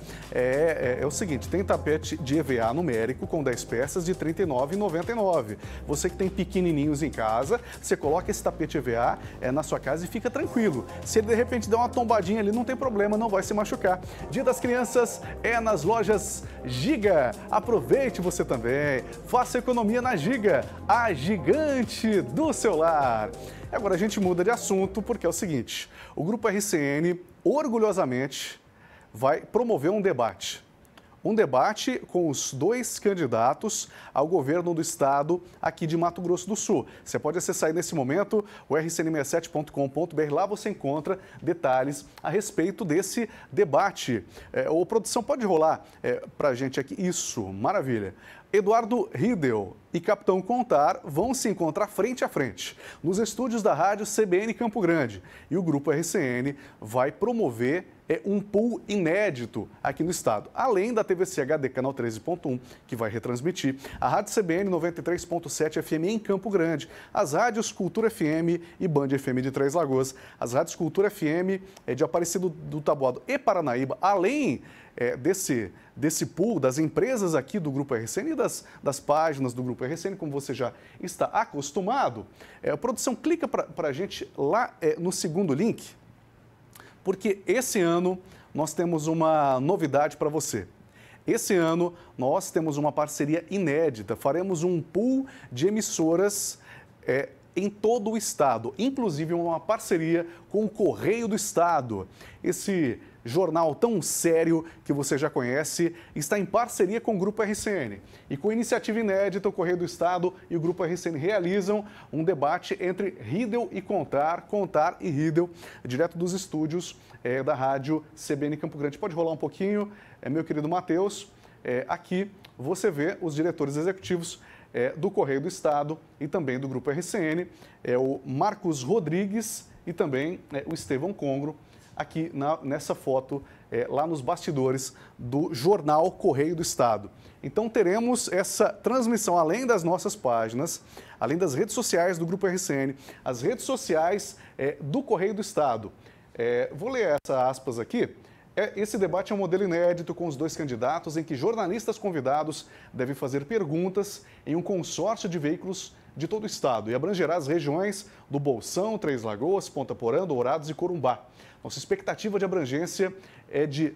É o seguinte, tem tapete de EVA numérico com 10 peças de R$ 39,99. Você que tem pequenininhos em casa, você coloca esse tapete EVA na sua casa e fica tranquilo. Se ele de repente der uma tombadinha ali, não tem problema, não vai se machucar. Dia das Crianças é nas lojas Giga. Aproveite você também, faça economia na Giga, a gigante do seu lar. Agora a gente muda de assunto porque é o seguinte, o Grupo RCN orgulhosamente vai promover um debate. Um debate com os 2 candidatos ao governo do estado aqui de Mato Grosso do Sul. Você pode acessar aí nesse momento o rcn67.com.br, lá você encontra detalhes a respeito desse debate. Ô, produção, pode rolar pra gente aqui? Isso, maravilha. Eduardo Riedel e Capitão Contar vão se encontrar frente a frente nos estúdios da rádio CBN Campo Grande. E o Grupo RCN vai promover um pool inédito aqui no estado, além da TVC HD Canal 13.1, que vai retransmitir, a Rádio CBN 93.7 FM em Campo Grande, as rádios Cultura FM e Band FM de Três Lagoas, as rádios Cultura FM de Aparecido do Taboado e Paranaíba, além desse pool das empresas aqui do Grupo RCN e das páginas do Grupo RCN, como você já está acostumado. A produção, clica para a gente lá no segundo link, porque esse ano nós temos uma novidade para você. Esse ano nós temos uma parceria inédita, faremos um pool de emissoras em todo o estado, inclusive uma parceria com o Correio do Estado. Esse jornal tão sério que você já conhece está em parceria com o Grupo RCN. E com iniciativa inédita, o Correio do Estado e o Grupo RCN realizam um debate entre Riedel e Contar e Riedel, direto dos estúdios da rádio CBN Campo Grande. Pode rolar um pouquinho, meu querido Matheus. Aqui você vê os diretores executivos do Correio do Estado e também do Grupo RCN, o Marcos Rodrigues e também o Estevão Congro, aqui nessa foto, lá nos bastidores do jornal Correio do Estado. Então teremos essa transmissão, além das nossas páginas, além das redes sociais do Grupo RCN, as redes sociais do Correio do Estado. Vou ler essa aspas aqui. Esse debate é um modelo inédito com os 2 candidatos em que jornalistas convidados devem fazer perguntas em um consórcio de veículos de todo o estado e abrangerá as regiões do Bolsão, Três Lagoas, Ponta Porã, Dourados e Corumbá. Nossa expectativa de abrangência é de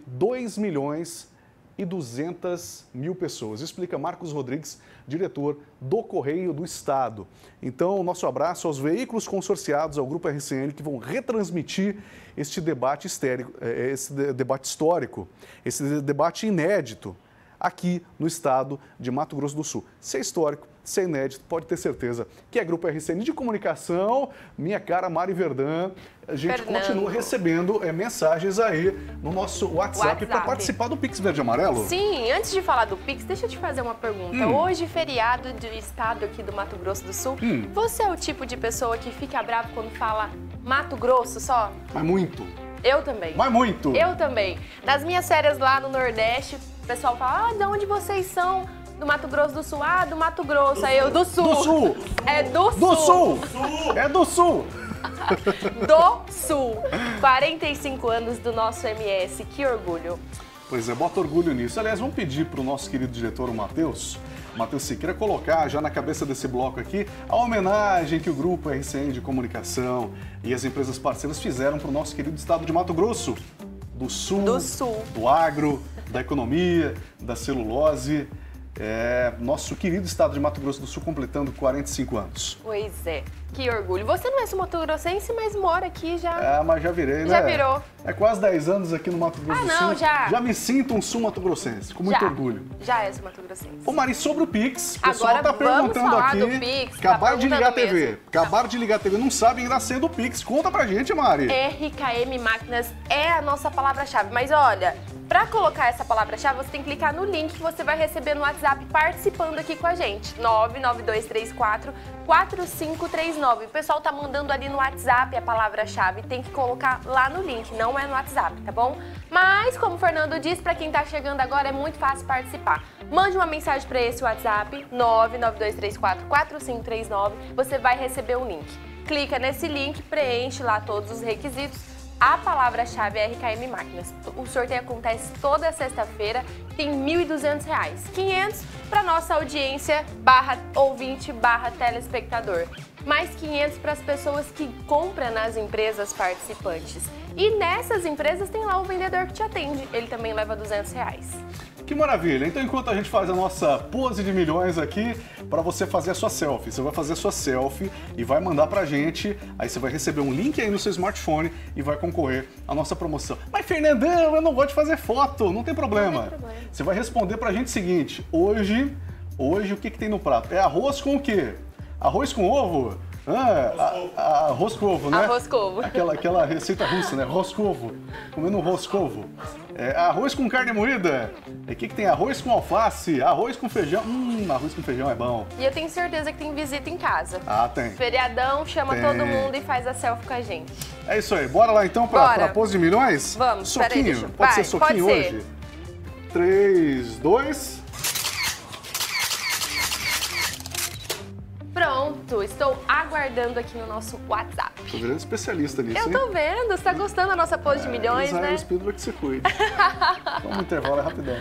2.200.000 pessoas, explica Marcos Rodrigues, diretor do Correio do Estado. Então, nosso abraço aos veículos consorciados ao Grupo RCN que vão retransmitir este debate histórico, esse debate inédito aqui no estado de Mato Grosso do Sul. Se é histórico, se é inédito, pode ter certeza que é Grupo RCN de comunicação, minha cara Mari Verdun. A gente continua recebendo mensagens aí no nosso WhatsApp para participar do Pix Verde e Amarelo. Sim, antes de falar do Pix, deixa eu te fazer uma pergunta. Hoje, feriado do estado aqui do Mato Grosso do Sul, você é o tipo de pessoa que fica bravo quando fala Mato Grosso só? Mas muito. Eu também. Mas muito. Eu também. Nas minhas férias lá no Nordeste, o pessoal fala, de onde vocês são? Do Mato Grosso do Sul. Ah, do Mato Grosso. Aí eu, do Sul. Do Sul. É do Sul. Do Sul. É do Sul. Do Sul. 45 anos do nosso MS. Que orgulho. Pois é, bota orgulho nisso. Aliás, vamos pedir para o nosso querido diretor, o Matheus Siqueira, colocar já na cabeça desse bloco aqui a homenagem que o Grupo RCN de Comunicação e as empresas parceiras fizeram para o nosso querido estado de Mato Grosso do Sul, do agro, da economia, da celulose. Nosso querido estado de Mato Grosso do Sul completando 45 anos. Pois é. Que orgulho. Você não é sul-mato-grossense, mas mora aqui já. Mas já virei, né? Já virou. É quase 10 anos aqui no Mato Grosso do Sul. Não, já. Já me sinto um sul-mato-grossense, com muito orgulho. Já é sul-mato-grossense. Ô Mari, sobre o Pix, o pessoal Agora tá perguntando falar aqui. do Pix, acabaram de ligar a TV. mesmo. Acabaram de ligar a TV, não sabem ainda sendo o Pix. Conta pra gente, Mari. RKM Máquinas é a nossa palavra-chave. Mas olha, pra colocar essa palavra-chave, você tem que clicar no link que você vai receber no WhatsApp participando aqui com a gente. 99234-4539. O pessoal tá mandando ali no WhatsApp a palavra-chave. Tem que colocar lá no link, não é no WhatsApp, tá bom? Mas, como o Fernando disse, pra quem tá chegando agora é muito fácil participar. Mande uma mensagem pra esse WhatsApp, 99234-4539. Você vai receber um link. Clica nesse link, preenche lá todos os requisitos. A palavra-chave é RKM Máquinas. O sorteio acontece toda sexta-feira, tem R$ 1.200. 500 para nossa audiência, /ouvinte, /telespectador. Mais 500 para as pessoas que compram nas empresas participantes. E nessas empresas tem lá o vendedor que te atende. Ele também leva R$ 200. Que maravilha! Então, enquanto a gente faz a nossa pose de milhões aqui, para você fazer a sua selfie. Você vai fazer a sua selfie e vai mandar pra gente, aí você vai receber um link aí no seu smartphone e vai concorrer à nossa promoção. Mas, Fernandão, eu não gosto de fazer foto, não tem problema. Não tem problema. Você vai responder pra gente o seguinte, hoje o que tem no prato? É arroz com o quê? Arroz com ovo? Arroz com ovo, né? Arroz com ovo. Aquela receita russa, né? Roscovo. Comendo um roscovo. Arroz com carne moída. E o que tem? Arroz com alface, arroz com feijão. Arroz com feijão é bom. E eu tenho certeza que tem visita em casa. Tem. Feriadão, chama todo mundo e faz a selfie com a gente. É isso aí. Bora lá então pra pose de milhões? Vamos, soquinho. Pode ser soquinho hoje? 3, 2... Pronto, estou aguardando aqui no nosso WhatsApp. Tô virando especialista nisso, hein? Eu tô vendo, você tá gostando da nossa pose de milhões, né? Eu espero que você cuide. Vamos no intervalo, é rapidão.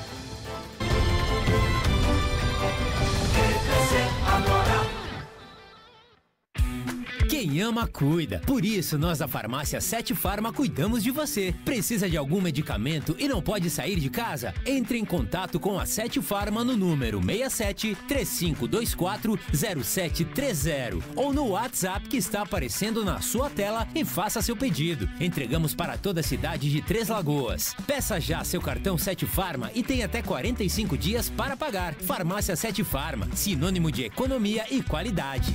Quem ama, cuida. Por isso, nós da farmácia 7 Farma cuidamos de você. Precisa de algum medicamento e não pode sair de casa? Entre em contato com a 7 Farma no número 67-3524-0730 ou no WhatsApp que está aparecendo na sua tela e faça seu pedido. Entregamos para toda a cidade de Três Lagoas. Peça já seu cartão 7 Farma e tem até 45 dias para pagar. Farmácia 7 Farma, sinônimo de economia e qualidade.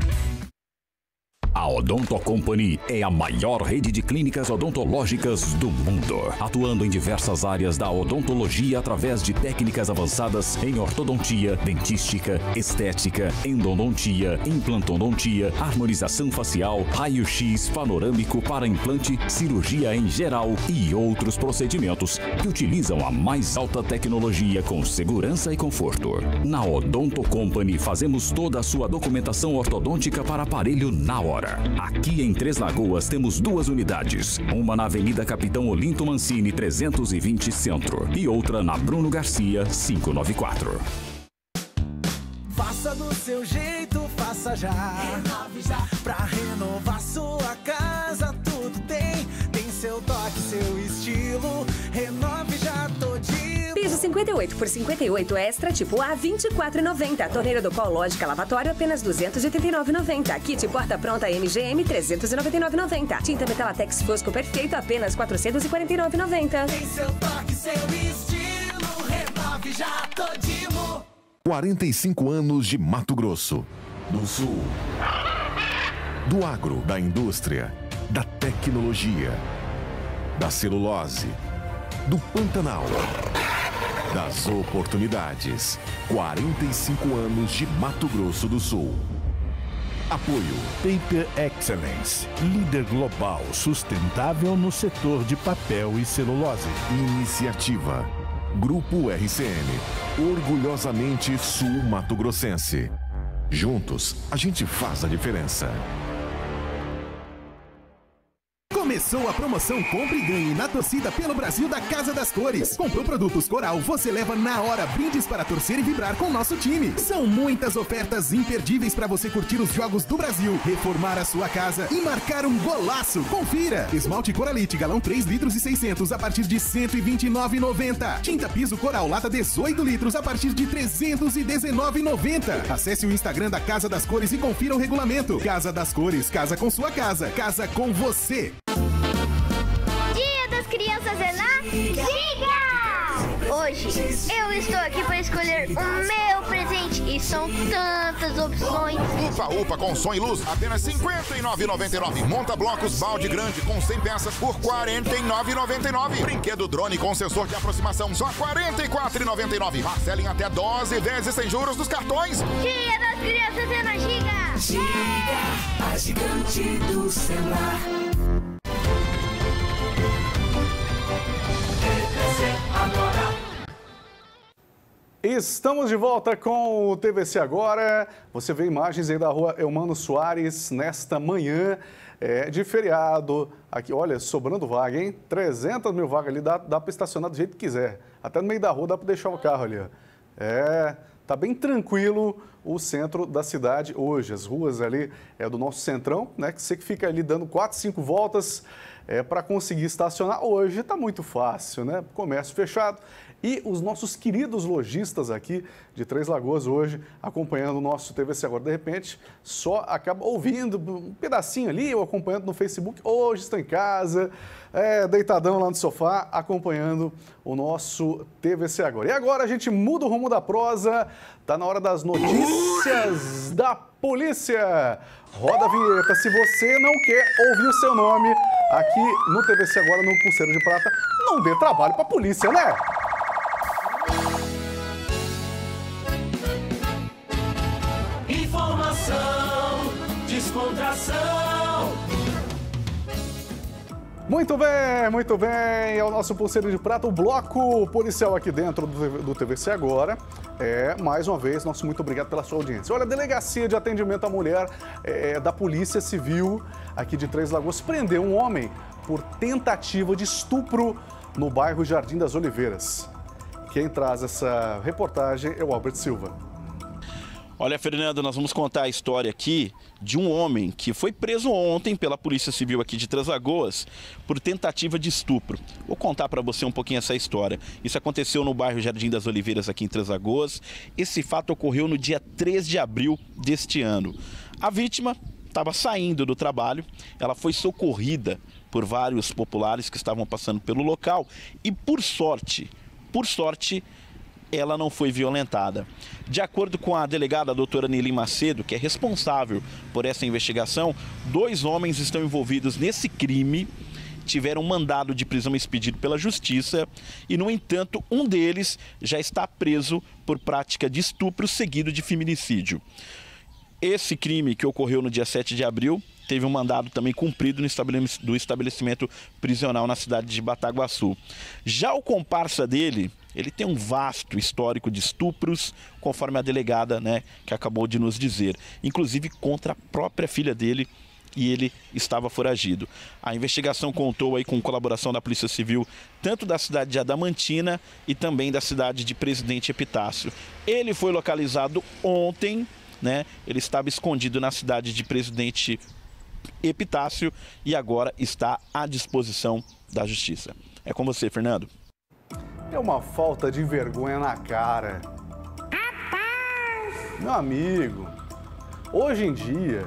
A Odonto Company é a maior rede de clínicas odontológicas do mundo, atuando em diversas áreas da odontologia através de técnicas avançadas em ortodontia, dentística, estética, endodontia, implantodontia, harmonização facial, raio-x panorâmico para implante, cirurgia em geral e outros procedimentos que utilizam a mais alta tecnologia com segurança e conforto. Na Odonto Company fazemos toda a sua documentação ortodôntica para aparelho na hora. Aqui em Três Lagoas temos 2 unidades, uma na Avenida Capitão Olinto Mancini 320 Centro e outra na Bruno Garcia 594. Faça do seu jeito, faça já. Renove já. Pra renovar sua casa, tudo tem. Tem seu toque, seu estilo. Renove já todinho. Piso 58 por 58 extra tipo A, R$24,90. Torneira do Qual Lógica Lavatório, apenas R$289,90. Kit porta pronta MGM, R$399,90. Tinta Metalatex Fosco Perfeito, apenas R$449,90. Tem seu toque, seu estilo. Renove já todinho. 45 anos de Mato Grosso, do Sul. Do agro, da indústria, da tecnologia, da celulose, do Pantanal, das oportunidades. 45 anos de Mato Grosso do Sul. Apoio Paper Excellence, líder global sustentável no setor de papel e celulose. Iniciativa Grupo RCN, orgulhosamente sul-mato-grossense. Juntos, a gente faz a diferença. Começou a promoção Compre e Ganhe na torcida pelo Brasil da Casa das Cores. Comprou produtos Coral, você leva na hora brindes para torcer e vibrar com nosso time. São muitas ofertas imperdíveis para você curtir os jogos do Brasil, reformar a sua casa e marcar um golaço. Confira! Esmalte Coralite galão 3 litros e 600 a partir de R$ 129,90. Tinta piso Coral lata 18 litros a partir de R$ 319,90. Acesse o Instagram da Casa das Cores e confira o regulamento. Casa das Cores, casa com sua casa, casa com você. Dia das Crianças é na Giga! Hoje eu estou aqui para escolher o meu presente e são tantas opções. Upa com som e luz, apenas R$ 59,99. Monta blocos balde grande com 100 peças por R$ 49,99. Brinquedo drone com sensor de aproximação só R$ 44,99. Parcelem até 12 vezes sem juros dos cartões. Dia das Crianças é na Giga! Giga, a gigante do celular. Estamos de volta com o TVC Agora. Você vê imagens aí da rua Eumano Soares nesta manhã de feriado. Aqui, olha, sobrando vaga, hein? 300 mil vagas ali, dá para estacionar do jeito que quiser. Até no meio da rua dá para deixar o carro ali, ó. Tá bem tranquilo o centro da cidade hoje. As ruas ali do nosso centrão, né? Que você que fica ali dando 4, 5 voltas para conseguir estacionar. Hoje tá muito fácil, né? Comércio fechado. E os nossos queridos lojistas aqui de Três Lagoas hoje, acompanhando o nosso TVC Agora. De repente, só acaba ouvindo um pedacinho ali, ou acompanhando no Facebook. Hoje estou em casa, deitadão lá no sofá, acompanhando o nosso TVC Agora. E agora a gente muda o rumo da prosa. Tá na hora das notícias da polícia. Roda a vinheta. Se você não quer ouvir o seu nome aqui no TVC Agora, no Pulseiro de Prata, não dê trabalho pra polícia, né? Informação, descontração. Muito bem, muito bem. É o nosso Pulseiro de Prata, o bloco policial aqui dentro do TVC Agora. Mais uma vez, nosso muito obrigado pela sua audiência. Olha, a Delegacia de Atendimento à Mulher da Polícia Civil aqui de Três Lagoas prendeu um homem por tentativa de estupro no bairro Jardim das Oliveiras. Quem traz essa reportagem é o Albert Silva. Olha, Fernando, nós vamos contar a história aqui de um homem que foi preso ontem pela Polícia Civil aqui de Três Lagoas por tentativa de estupro. Vou contar para você um pouquinho essa história. Isso aconteceu no bairro Jardim das Oliveiras aqui em Três Lagoas. Esse fato ocorreu no dia 3 de abril deste ano. A vítima estava saindo do trabalho, ela foi socorrida por vários populares que estavam passando pelo local e, por sorte, ela não foi violentada. De acordo com a delegada a doutora Nelly Macedo, que é responsável por essa investigação, 2 homens estão envolvidos nesse crime, tiveram mandado de prisão expedido pela Justiça e, no entanto, um deles já está preso por prática de estupro seguido de feminicídio. Esse crime, que ocorreu no dia 7 de abril, teve um mandado também cumprido do estabelecimento prisional na cidade de Bataguaçu. Já o comparsa dele, ele tem um vasto histórico de estupros, conforme a delegada, né, que acabou de nos dizer, inclusive contra a própria filha dele, e ele estava foragido. A investigação contou aí com colaboração da Polícia Civil, tanto da cidade de Adamantina e também da cidade de Presidente Epitácio. Ele foi localizado ontem, né? Ele estava escondido na cidade de Presidente Epitácio e agora está à disposição da Justiça. É com você, Fernando. É uma falta de vergonha na cara. Meu amigo, hoje em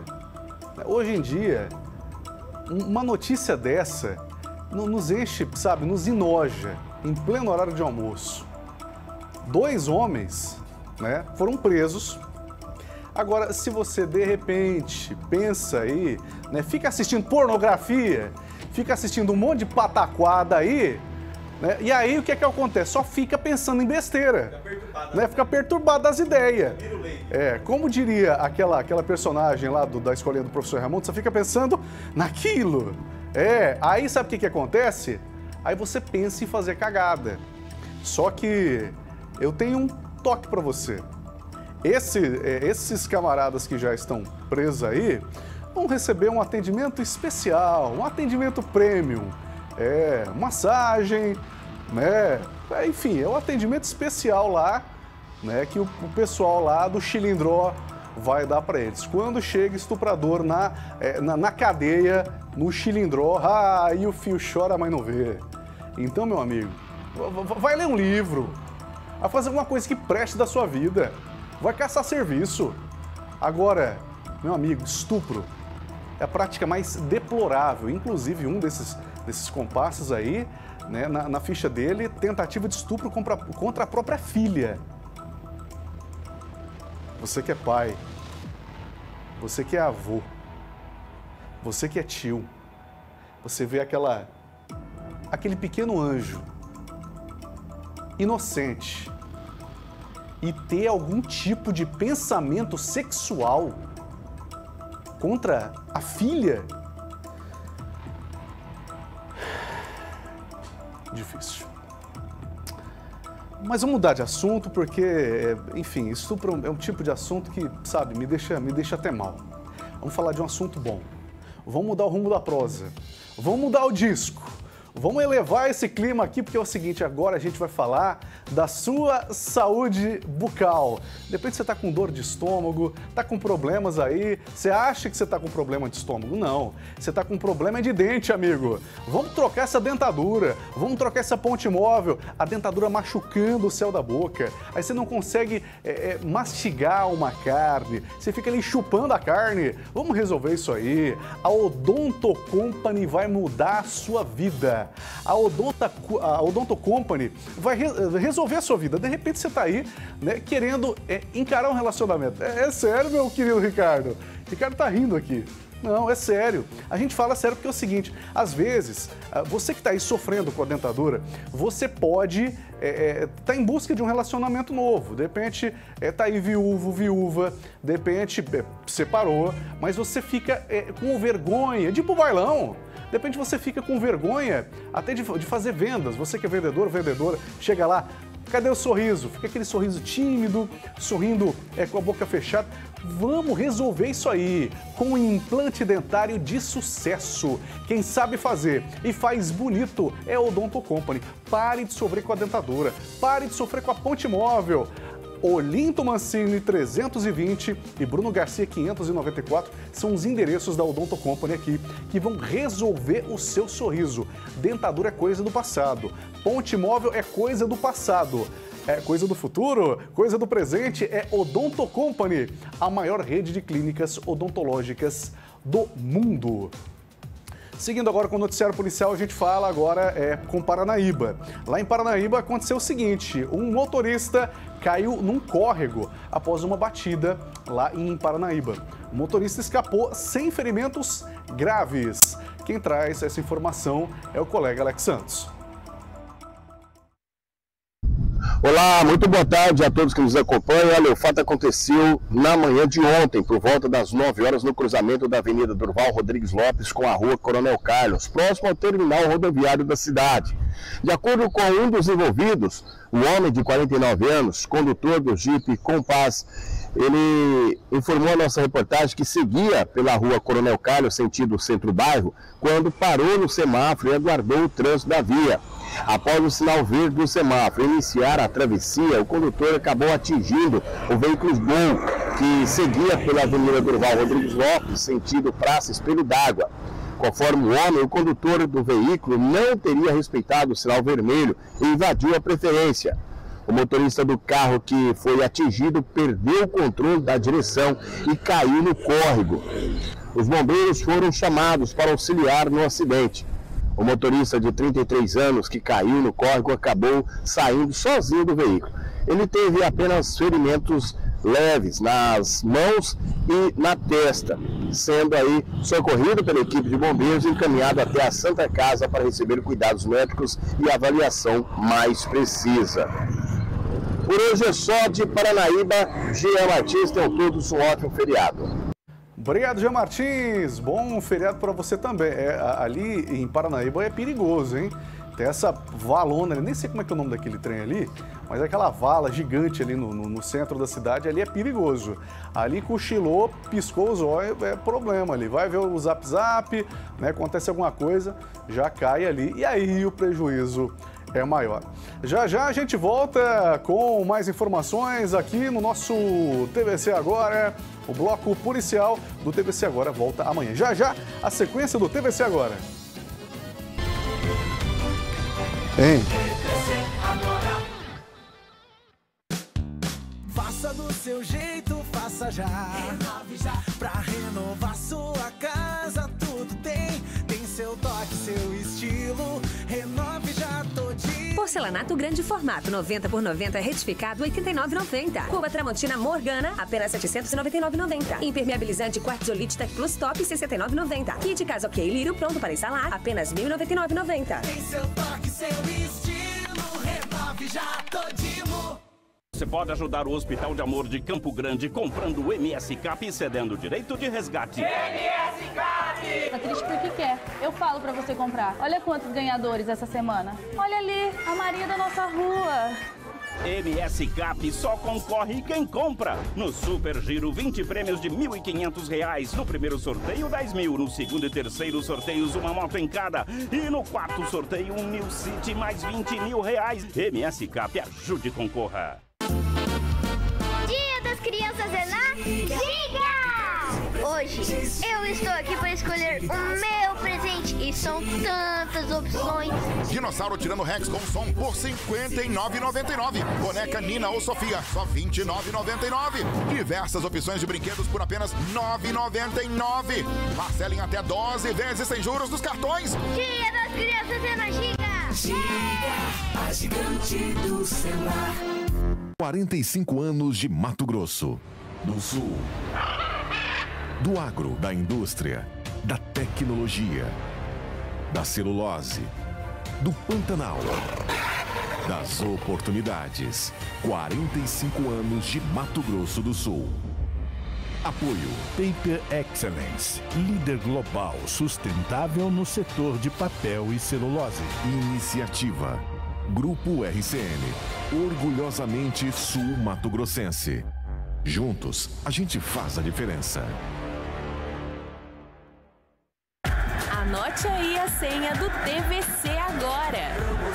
dia, uma notícia dessa nos enche, sabe, nos enoja, em pleno horário de almoço. 2 homens, né, foram presos. Agora, se você de repente pensa aí, né, fica assistindo pornografia, fica assistindo um monte de pataquada aí, né, e aí o que é que acontece? Só fica pensando em besteira, fica perturbado das ideias. Como diria aquela personagem lá da escolinha do professor Raimundo, você fica pensando naquilo. Aí sabe o que acontece? Aí você pensa em fazer cagada. Só que eu tenho um toque para você. Esses camaradas que já estão presos aí, vão receber um atendimento especial, um atendimento premium. Massagem, né? Enfim, é um atendimento especial lá, né? Que o pessoal lá do Chilindró vai dar para eles. Quando chega estuprador na cadeia, no Chilindró, aí o fio chora, mas não vê. Então, meu amigo, vai ler um livro, vai fazer alguma coisa que preste da sua vida, vai caçar serviço. Agora, meu amigo, estupro é a prática mais deplorável. Inclusive, um desses comparsas aí, né, na ficha dele, tentativa de estupro contra a própria filha. Você que é pai, você que é avô, você que é tio, você vê aquele pequeno anjo, inocente, e ter algum tipo de pensamento sexual contra a filha, difícil. Mas vamos mudar de assunto porque, enfim, estupro é um tipo de assunto que, sabe, me deixa até mal. Vamos falar de um assunto bom. Vamos mudar o rumo da prosa. Vamos mudar o disco. Vamos elevar esse clima aqui, porque é o seguinte, agora a gente vai falar da sua saúde bucal. De repente você está com dor de estômago, está com problemas aí, você acha que você está com problema de estômago? Não, você está com problema de dente, amigo. Vamos trocar essa dentadura, vamos trocar essa ponte móvel, a dentadura machucando o céu da boca. Aí você não consegue mastigar uma carne, você fica ali chupando a carne. Vamos resolver isso aí. A Odonto Company vai mudar a sua vida. A Odonto Company vai resolver a sua vida. De repente você está aí, né, querendo encarar um relacionamento. É sério, meu querido Ricardo? Ricardo tá rindo aqui. Não, é sério. A gente fala sério porque é o seguinte, às vezes, você que está aí sofrendo com a dentadura, você pode estar em busca de um relacionamento novo. De repente, está aí viúva, de repente separou, mas você fica com vergonha de ir pro bailão. De repente você fica com vergonha até de fazer vendas. Você que é vendedor, vendedora, chega lá, cadê o sorriso? Fica aquele sorriso tímido, sorrindo com a boca fechada. Vamos resolver isso aí com um implante dentário de sucesso. Quem sabe fazer e faz bonito é o Odonto Company. Pare de sofrer com a dentadura, pare de sofrer com a ponte móvel. Olinto Mancini 320 e Bruno Garcia 594 são os endereços da Odonto Company aqui, que vão resolver o seu sorriso. Dentadura é coisa do passado, ponte móvel é coisa do passado. É coisa do futuro, coisa do presente, é Odonto Company, a maior rede de clínicas odontológicas do mundo. Seguindo agora com o noticiário policial, a gente fala agora com Paranaíba. Lá em Paranaíba aconteceu o seguinte, um motorista caiu num córrego após uma batida lá em Paranaíba. O motorista escapou sem ferimentos graves. Quem traz essa informação é o colega Alex Santos. Olá, muito boa tarde a todos que nos acompanham. Olha, o fato aconteceu na manhã de ontem, por volta das 9 horas, no cruzamento da Avenida Durval Rodrigues Lopes com a Rua Coronel Carlos, próximo ao terminal rodoviário da cidade. De acordo com um dos envolvidos, o homem de 49 anos, condutor do Jeep Compass, ele informou a nossa reportagem que seguia pela Rua Coronel Carlos, sentido centro-bairro, quando parou no semáforo e aguardou o trânsito da via. Após o sinal verde do semáforo iniciar a travessia, o condutor acabou atingindo o veículo Gol, que seguia pela Avenida Durval Rodrigues Lopes, sentido Praça Espelho d'Água. Conforme o homem, o condutor do veículo não teria respeitado o sinal vermelho e invadiu a preferência. O motorista do carro que foi atingido perdeu o controle da direção e caiu no córrego. Os bombeiros foram chamados para auxiliar no acidente. O motorista de 33 anos que caiu no córrego acabou saindo sozinho do veículo. Ele teve apenas ferimentos leves nas mãos e na testa, sendo aí socorrido pela equipe de bombeiros e encaminhado até a Santa Casa para receber cuidados médicos e avaliação mais precisa. Por hoje é só de Paranaíba, Jean Martins, tenham todos um ótimo feriado. Obrigado, Jean Martins. Bom feriado para você também. Ali em Paranaíba é perigoso, hein? Tem essa valona, nem sei como é que é o nome daquele trem ali, mas é aquela vala gigante ali no centro da cidade, ali é perigoso. Ali cochilou, piscou os olhos, é problema ali. Vai ver o zap-zap, né? Acontece alguma coisa, já cai ali e aí o prejuízo é maior. Já já a gente volta com mais informações aqui no nosso TVC Agora. O bloco policial do TVC Agora volta amanhã. Já já a sequência do TVC Agora. Hein? Faça do seu jeito, faça já. Renove já. Pra renovar sua casa, tudo tem. Tem seu toque, seu estilo. Renove já todinho. Porcelanato grande formato, 90 por 90, retificado, R$ 89,90. Cuba Tramontina Morgana, apenas R$ 799,90. Impermeabilizante Quartzolite Tech Plus Top, R$ 69,90. Kit Casa OK Lírio pronto para instalar, apenas R$ 1.099,90. Tem seu toque, seu estilo. Renove já todinho. Você pode ajudar o Hospital de Amor de Campo Grande comprando o MS Cap e cedendo o direito de resgate. MS Cap! Tá triste porque quer. Eu falo pra você comprar. Olha quantos ganhadores essa semana. Olha ali, a Maria da nossa rua. MS Cap só concorre quem compra. No Super Giro, 20 prêmios de R$ 1.500. No primeiro sorteio, 10 mil. No segundo e terceiro sorteios, uma moto em cada. E no quarto sorteio, um New City mais R$ 20 mil. MS Cap, ajude e concorra. Dia das Crianças é na Giga! Hoje eu estou aqui para escolher o meu presente e são tantas opções. Dinossauro Tirano Rex com som por R$ 59,99. Boneca Nina ou Sofia, só R$ 29,99. Diversas opções de brinquedos por apenas R$ 9,99. Parcelem até 12 vezes sem juros dos cartões. Dia das Crianças é na Giga! Giga, a gigante do celular. 45 anos de Mato Grosso, do Sul. Do agro, da indústria, da tecnologia, da celulose, do Pantanal, das oportunidades. 45 anos de Mato Grosso do Sul. Apoio Paper Excellence, líder global sustentável no setor de papel e celulose. Iniciativa Grupo RCN, orgulhosamente sul-mato-grossense. Juntos, a gente faz a diferença. Anote aí a senha do TVC Agora.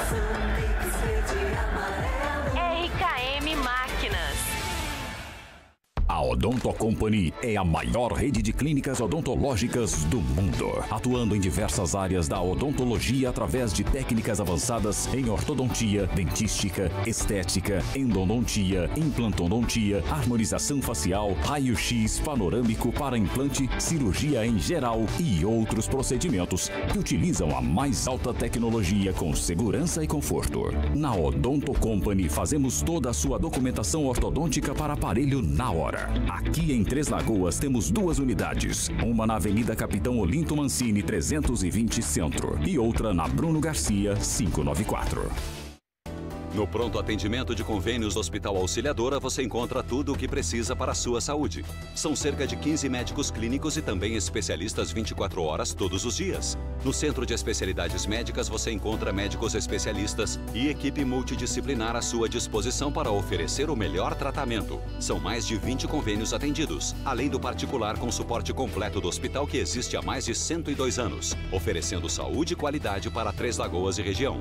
RKM Máquinas. A Odonto Company é a maior rede de clínicas odontológicas do mundo, atuando em diversas áreas da odontologia através de técnicas avançadas em ortodontia, dentística, estética, endodontia, implantodontia, harmonização facial, raio-x panorâmico para implante, cirurgia em geral e outros procedimentos que utilizam a mais alta tecnologia com segurança e conforto. Na Odonto Company fazemos toda a sua documentação ortodôntica para aparelho na hora. Aqui em Três Lagoas temos 2 unidades, uma na Avenida Capitão Olinto Mancini 320 Centro e outra na Bruno Garcia 594. No pronto atendimento de convênios do Hospital Auxiliadora, você encontra tudo o que precisa para a sua saúde. São cerca de 15 médicos clínicos e também especialistas 24 horas todos os dias. No Centro de Especialidades Médicas, você encontra médicos especialistas e equipe multidisciplinar à sua disposição para oferecer o melhor tratamento. São mais de 20 convênios atendidos, além do particular com suporte completo do hospital que existe há mais de 102 anos, oferecendo saúde e qualidade para Três Lagoas e região.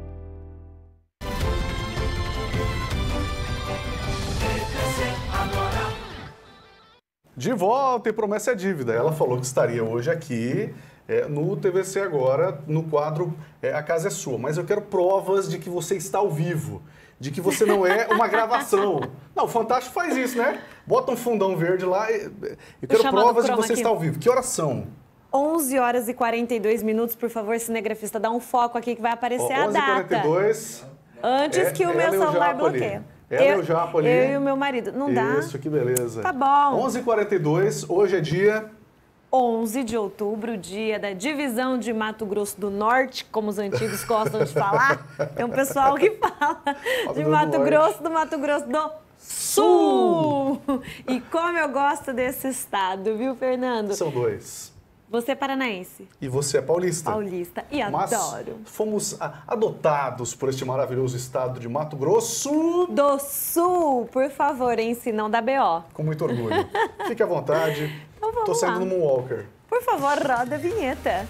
De volta e promessa é dívida. Ela falou que estaria hoje aqui no TVC Agora, no quadro A Casa é Sua. Mas eu quero provas de que você está ao vivo, de que você não é uma gravação. Não, o Fantástico faz isso, né? Bota um fundão verde lá e quero provas de que você está ao vivo. Que horas são? 11 horas e 42 minutos, por favor, cinegrafista, dá um foco aqui que vai aparecer a data. 11h42. Antes que o meu celular bloqueie. Eu e o meu marido. Não dá? Isso, que beleza. Tá bom. 11h42, hoje é dia... 11 de outubro, dia da divisão de Mato Grosso do Norte, como os antigos gostam de falar. Tem um pessoal que fala de Mato Grosso do Sul! E como eu gosto desse estado, viu, Fernando? São dois. Você é paranaense. E você é paulista. Paulista. E Mas adoro. Fomos adotados por este maravilhoso estado de Mato Grosso do Sul. Por favor, hein? Se não dá BO. Com muito orgulho. Fique à vontade. Então vamos Tô saindo lá. no Moonwalker. Por favor, roda a vinheta.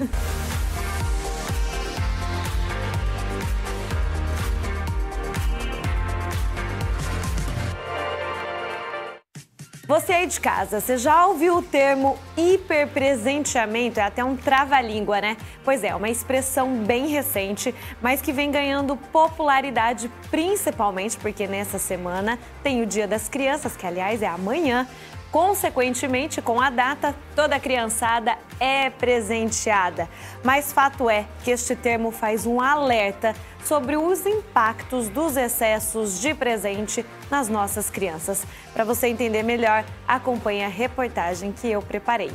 Você aí de casa, você já ouviu o termo hiperpresenteamento? É até um trava-língua, né? Pois é, uma expressão bem recente, mas que vem ganhando popularidade principalmente porque nessa semana tem o Dia das Crianças, que aliás é amanhã. Consequentemente, com a data, toda criançada é presenteada. Mas fato é que este termo faz um alerta sobre os impactos dos excessos de presente nas nossas crianças. Para você entender melhor, acompanhe a reportagem que eu preparei.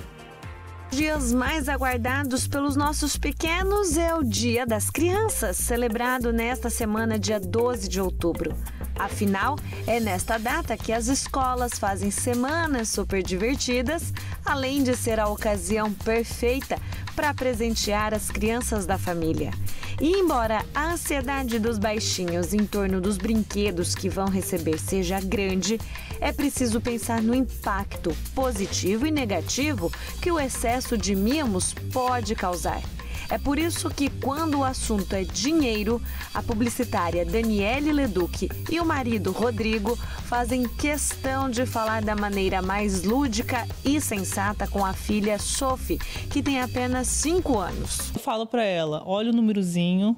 Dias mais aguardados pelos nossos pequenos é o Dia das Crianças, celebrado nesta semana, dia 12 de outubro. Afinal, é nesta data que as escolas fazem semanas super divertidas, além de ser a ocasião perfeita para presentear as crianças da família. E embora a ansiedade dos baixinhos em torno dos brinquedos que vão receber seja grande, é preciso pensar no impacto positivo e negativo que o excesso de mimos pode causar. É por isso que, quando o assunto é dinheiro, a publicitária Daniele Leduc e o marido Rodrigo fazem questão de falar da maneira mais lúdica e sensata com a filha Sophie, que tem apenas 5 anos. Eu falo para ela, olha o númerozinho,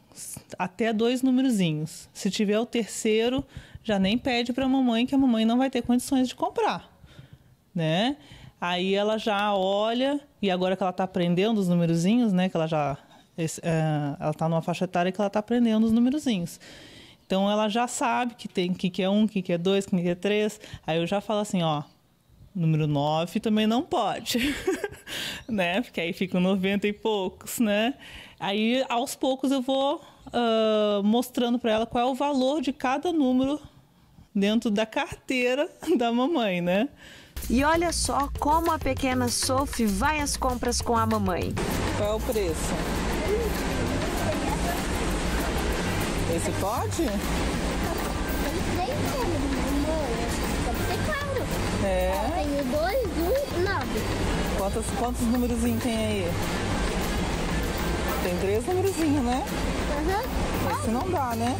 até 2 numerozinhos. Se tiver o terceiro, já nem pede para a mamãe, que a mamãe não vai ter condições de comprar, né? Aí ela já olha, e agora que ela está aprendendo os numerozinhos, né? Que ela já ela está numa faixa etária que ela está aprendendo os numerozinhos. Então ela já sabe que tem que é 1, que é 2, que é 3. Aí eu já falo assim, ó, número 9 também não pode, né? Porque aí ficam 90 e poucos, né? Aí aos poucos eu vou mostrando para ela qual é o valor de cada número dentro da carteira da mamãe, né? E olha só como a pequena Sophie vai às compras com a mamãe. Qual é o preço? Esse pode? Tem 3 números, amor. Pode ser claro. É. Tenho 2, 1, 9. Quantos numerozinhos tem aí? Tem 3 numerozinhos, né? Aham. Esse não dá, né?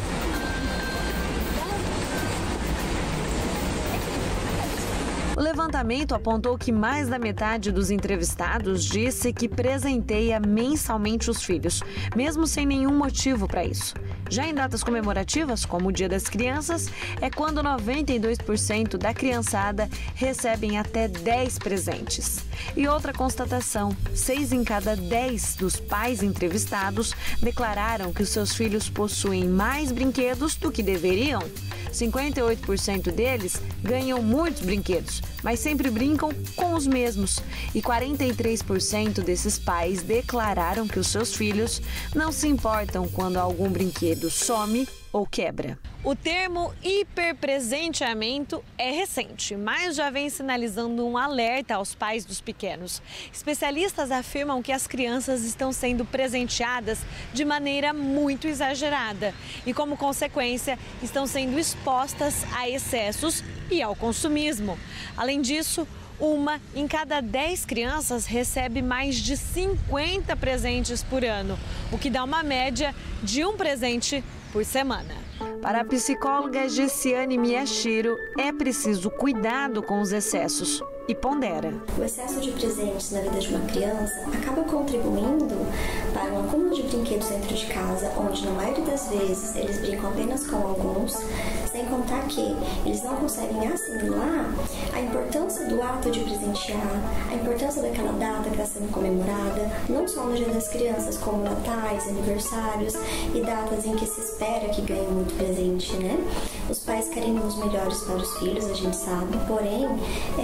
O levantamento apontou que mais da metade dos entrevistados disse que presenteia mensalmente os filhos, mesmo sem nenhum motivo para isso. Já em datas comemorativas, como o Dia das Crianças, é quando 92% da criançada recebem até 10 presentes. E outra constatação, 6 em cada 10 dos pais entrevistados declararam que os seus filhos possuem mais brinquedos do que deveriam. 58% deles ganham muitos brinquedos, mas sempre brincam com os mesmos. E 43% desses pais declararam que os seus filhos não se importam quando algum brinquedo some ou quebra. O termo hiperpresenteamento é recente, mas já vem sinalizando um alerta aos pais dos pequenos. Especialistas afirmam que as crianças estão sendo presenteadas de maneira muito exagerada e, como consequência, estão sendo expostas a excessos e ao consumismo. Além disso, 1 em cada 10 crianças recebe mais de 50 presentes por ano, o que dá uma média de 1 presente por semana. Para a psicóloga Gessiane Miyashiro, é preciso cuidado com os excessos e pondera. O excesso de presentes na vida de uma criança acaba contribuindo para um acúmulo de brinquedos dentro de casa, onde na maioria das vezes eles brincam apenas com alguns, sem contar que eles não conseguem assimilar a importância do ato de presentear, a importância daquela data que está sendo comemorada, não só no Dia das Crianças, como natais, aniversários e datas em que se espera que ganhem muito presente, né? Os pais querem os melhores para os filhos, a gente sabe, porém, esse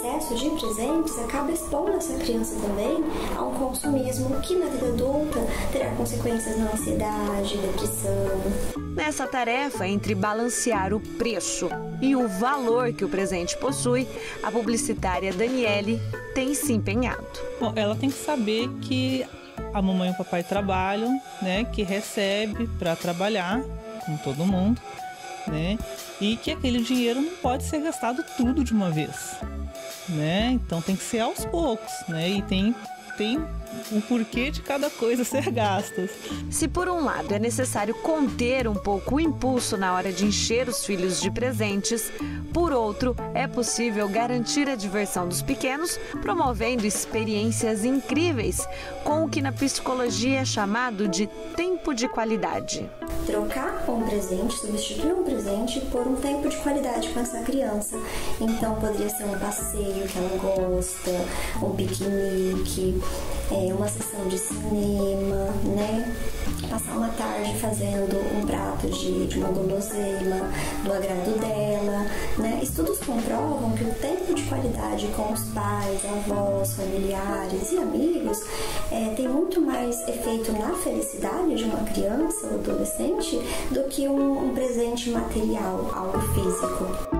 excesso de presentes acaba expondo essa criança também a um consumismo que na vida adulta terá consequências na ansiedade, depressão. Nessa tarefa, entre balancear o preço e o valor que o presente possui, a publicitária Daniele tem se empenhado. Bom, ela tem que saber que a mamãe e o papai trabalham, né, que recebe para trabalhar, como todo mundo, né, e que aquele dinheiro não pode ser gastado tudo de uma vez, né, então tem que ser aos poucos, né, e tem o porquê de cada coisa ser gastas. Se por um lado é necessário conter um pouco o impulso na hora de encher os filhos de presentes, por outro, é possível garantir a diversão dos pequenos, promovendo experiências incríveis, com o que na psicologia é chamado de tempo de qualidade. Trocar um presente, substituir um presente por um tempo de qualidade com essa criança. Então poderia ser um passeio que ela gosta, um piquenique, uma sessão de cinema, né? Passar uma tarde fazendo um prato de uma guloseima do agrado dela, né? Estudos comprovam que o tempo de qualidade com os pais, avós, familiares e amigos tem muito mais efeito na felicidade de uma criança ou adolescente do que um presente material, algo físico.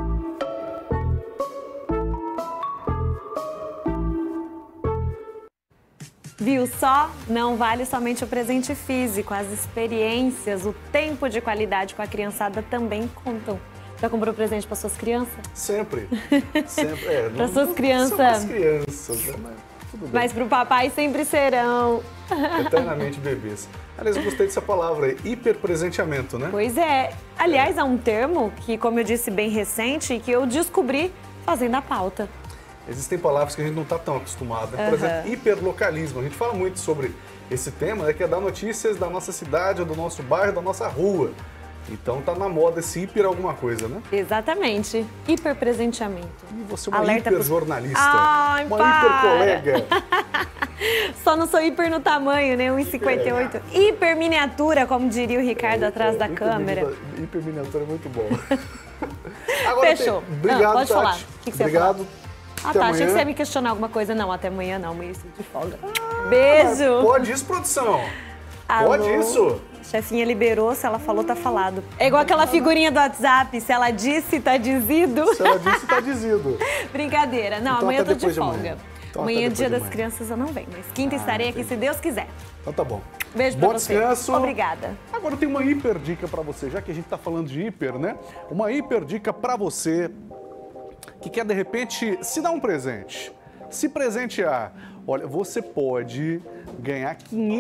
Viu só? Não vale somente o presente físico, as experiências, o tempo de qualidade com a criançada também contam. Já comprou presente para suas crianças? Sempre. Sempre. Para suas crianças. São as crianças, né? Tudo bem. Mas para o papai sempre serão. Eternamente bebês. Aliás, eu gostei dessa palavra aí, hiperpresenteamento, né? Pois é. Aliás, há um termo que, como eu disse, bem recente, que eu descobri fazendo a pauta. Existem palavras que a gente não está tão acostumado. Por exemplo, hiperlocalismo. A gente fala muito sobre esse tema, né, que é dar notícias da nossa cidade, do nosso bairro, da nossa rua. Então tá na moda esse hiper alguma coisa, né? Exatamente. Hiperpresenteamento. E você é uma hiperjornalista. Ai, uma para. hipercolega. Só não sou hiper no tamanho, né? 1,58. Hiper miniatura, como diria o Ricardo atrás da câmera. Hiper miniatura é muito bom. Agora, fechou. Obrigado, pode Tati. falar. O que você Obrigado. ia falar? Ah, tá. Achei que você ia me questionar alguma coisa. Não, até amanhã não. Amanhã eu de folga. Beijo. Pode isso, produção. Alô? Pode isso. Chefinha liberou, se ela falou, tá falado. É igual aquela figurinha do WhatsApp, se ela disse, tá dizido. Se ela disse, tá dizido. Brincadeira. Não, então, amanhã eu tô de folga. Amanhã, então, amanhã, dia das crianças, eu não venho. Mas quinta estarei aqui, se Deus quiser. Então tá bom. Beijo pra você. Descanso. Obrigada. Agora tem uma hiper dica pra você, já que a gente tá falando de hiper, né? Uma hiper dica pra você que quer, de repente, se dar um presente, se presentear. Olha, você pode ganhar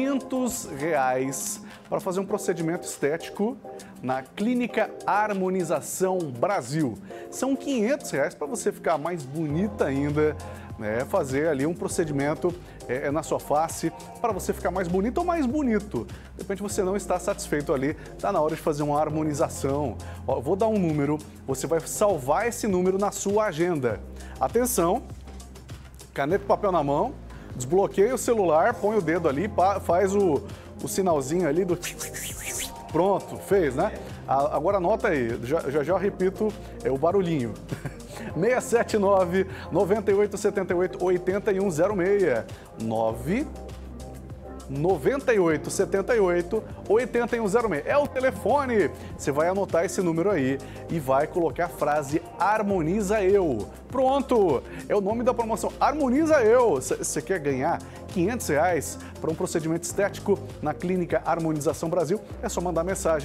R$500 para fazer um procedimento estético na Clínica Harmonização Brasil. São R$500 para você ficar mais bonita ainda, né? Fazer ali um procedimento na sua face para você ficar mais bonito ou mais bonito. De repente você não está satisfeito ali, está na hora de fazer uma harmonização. Ó, vou dar um número, você vai salvar esse número na sua agenda. Atenção, caneta e papel na mão, desbloqueia o celular, põe o dedo ali, faz o sinalzinho ali do... Pronto, fez, né? Agora anota aí, já eu repito o barulhinho. 679-9878-8106. 99878-8106. É o telefone. Você vai anotar esse número aí e vai colocar a frase Harmoniza Eu. Pronto! É o nome da promoção. Harmoniza Eu. Você quer ganhar R$500 para um procedimento estético na Clínica Harmonização Brasil? É só mandar mensagem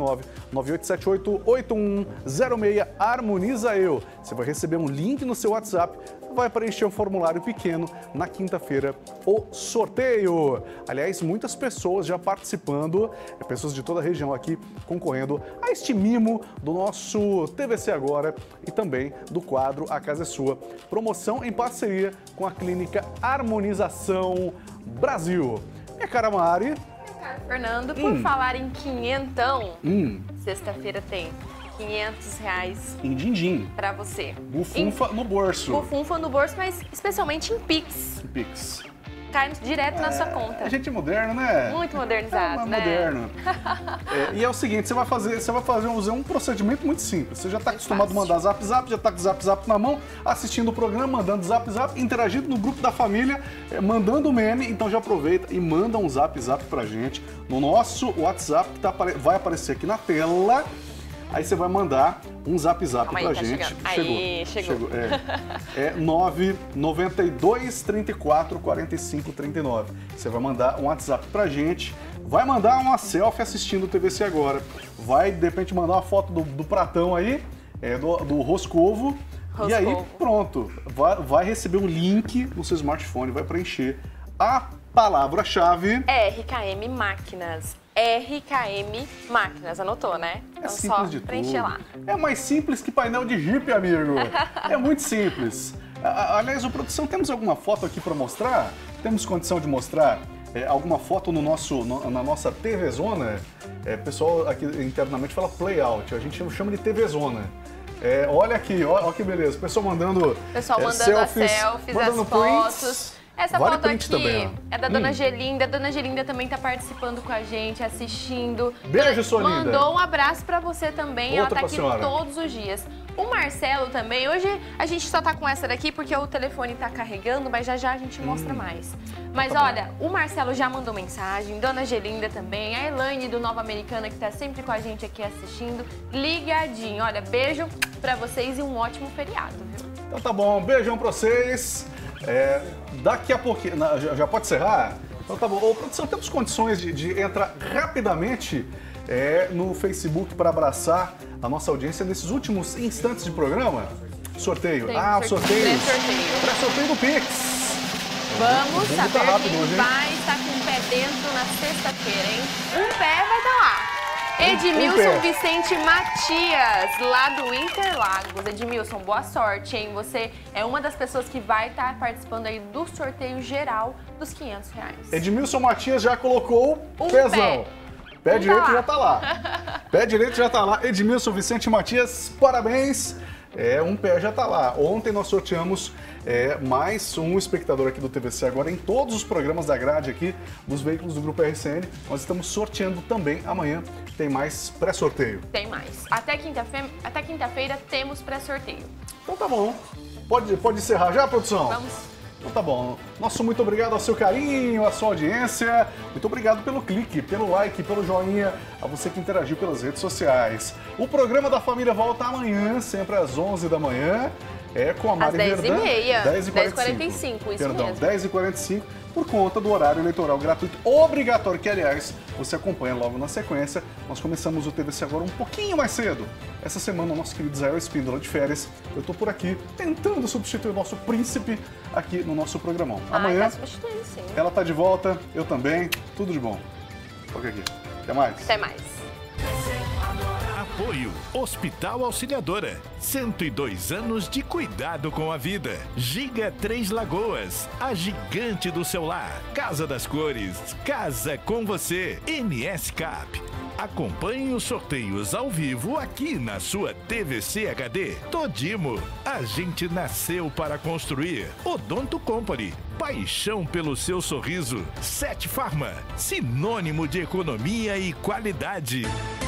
679-9878-8106. Harmoniza Eu. Você vai receber um link no seu WhatsApp, vai preencher um formulário pequeno. Na quinta-feira, o sorteio. Aliás, muitas pessoas já participando, pessoas de toda a região aqui concorrendo a este mimo do nosso TVC Agora e também do quadro A Casa é Sua. Promoção em parceria com a Clínica Harmonização Brasil. Minha cara Mari. Meu caro Fernando, por falar em quinhentão, sexta-feira tem R$500 em din-din pra você. Bufunfa no bolso. Bufunfa no bolso, mas especialmente em Pix. Pix. cai direto na sua conta. É gente moderna, né? Muito modernizado, né? Moderno. E é o seguinte, você vai fazer um procedimento muito simples. Você já está acostumado a mandar zap, já está com o zap na mão, assistindo o programa, mandando zap, interagindo no grupo da família, mandando meme. Então já aproveita e manda um zap pra gente no nosso WhatsApp, que vai aparecer aqui na tela. Aí você vai mandar um zap pra gente. Chegou. É 992 34 45 39. Você vai mandar um WhatsApp pra gente. Vai mandar uma selfie assistindo o TVC Agora. Vai, de repente, mandar uma foto do pratão aí, do roscovo. E aí, pronto. Vai receber um link no seu smartphone, vai preencher a palavra-chave RKM Máquinas. RKM Máquinas, anotou, né? É simples de preencher lá. É mais simples que painel de Jeep, amigo. É muito simples. Aliás, o produção, temos alguma foto aqui para mostrar? Temos condição de mostrar alguma foto na nossa TV Zona? O pessoal aqui internamente fala playout, a gente chama de TV Zona. Olha aqui, olha que beleza. O pessoal mandando selfies, mandando as fotos. Prints. Essa foto aqui também, é da Dona Gelinda. A Dona Gelinda também está participando com a gente, assistindo. Beijo, sua linda. Mandou um abraço para você também. Ela tá aqui todos os dias. O Marcelo também. Hoje a gente só tá com essa daqui porque o telefone tá carregando, mas já já a gente mostra mais. Mas olha, o Marcelo já mandou mensagem, Dona Gelinda também, a Elaine do Nova Americana que tá sempre com a gente aqui assistindo, ligadinho. Olha, beijo para vocês e um ótimo feriado, viu? Então tá bom, beijão para vocês. Daqui a pouquinho, já pode encerrar? Então tá bom. Ô, produção, temos condições de entrar rapidamente no Facebook para abraçar a nossa audiência nesses últimos instantes de programa? Sorteio. O sorteio. Pré-sorteio do Pix. Vamos saber quem vai estar com o pé dentro na sexta-feira, hein? Um pé vai estar lá. Edmilson Vicente Matias, lá do Interlagos. Edmilson, boa sorte, hein? Você é uma das pessoas que vai estar participando aí do sorteio geral dos R$500. Edmilson Matias já colocou o pezão. Pé direito já tá lá. Pé direito já tá lá. Edmilson Vicente Matias, parabéns. Um pé já tá lá. Ontem nós sorteamos mais um espectador aqui do TVC Agora em todos os programas da grade aqui dos veículos do Grupo RCN. Nós estamos sorteando também amanhã. Tem mais pré-sorteio. Tem mais. Até quinta-feira temos pré-sorteio. Então tá bom. Pode encerrar já, produção? Vamos. Então tá bom. Nosso muito obrigado ao seu carinho, à sua audiência. Muito obrigado pelo clique, pelo like, pelo joinha, a você que interagiu pelas redes sociais. O programa da família volta amanhã, sempre às 11 da manhã. Com a Mari Verdão. 10h45, isso Perdão, mesmo. 10h45, por conta do horário eleitoral gratuito obrigatório, que, aliás, você acompanha logo na sequência. Nós começamos o TVC Agora um pouquinho mais cedo. Essa semana, o nosso querido Israel Espíndola de férias. Eu tô por aqui tentando substituir o nosso príncipe aqui no nosso programão. Amanhã, tá substituindo, sim. Ela tá de volta, eu também. Tudo de bom. Fica aqui. Até mais. Até mais. Apoio Hospital Auxiliadora. 102 anos de cuidado com a vida. Giga Três Lagoas, a gigante do seu lar. Casa das Cores, casa com você. NS Cap. Acompanhe os sorteios ao vivo aqui na sua TVC HD. Todimo, a gente nasceu para construir. Odonto Company, paixão pelo seu sorriso. 7 Farma, sinônimo de economia e qualidade.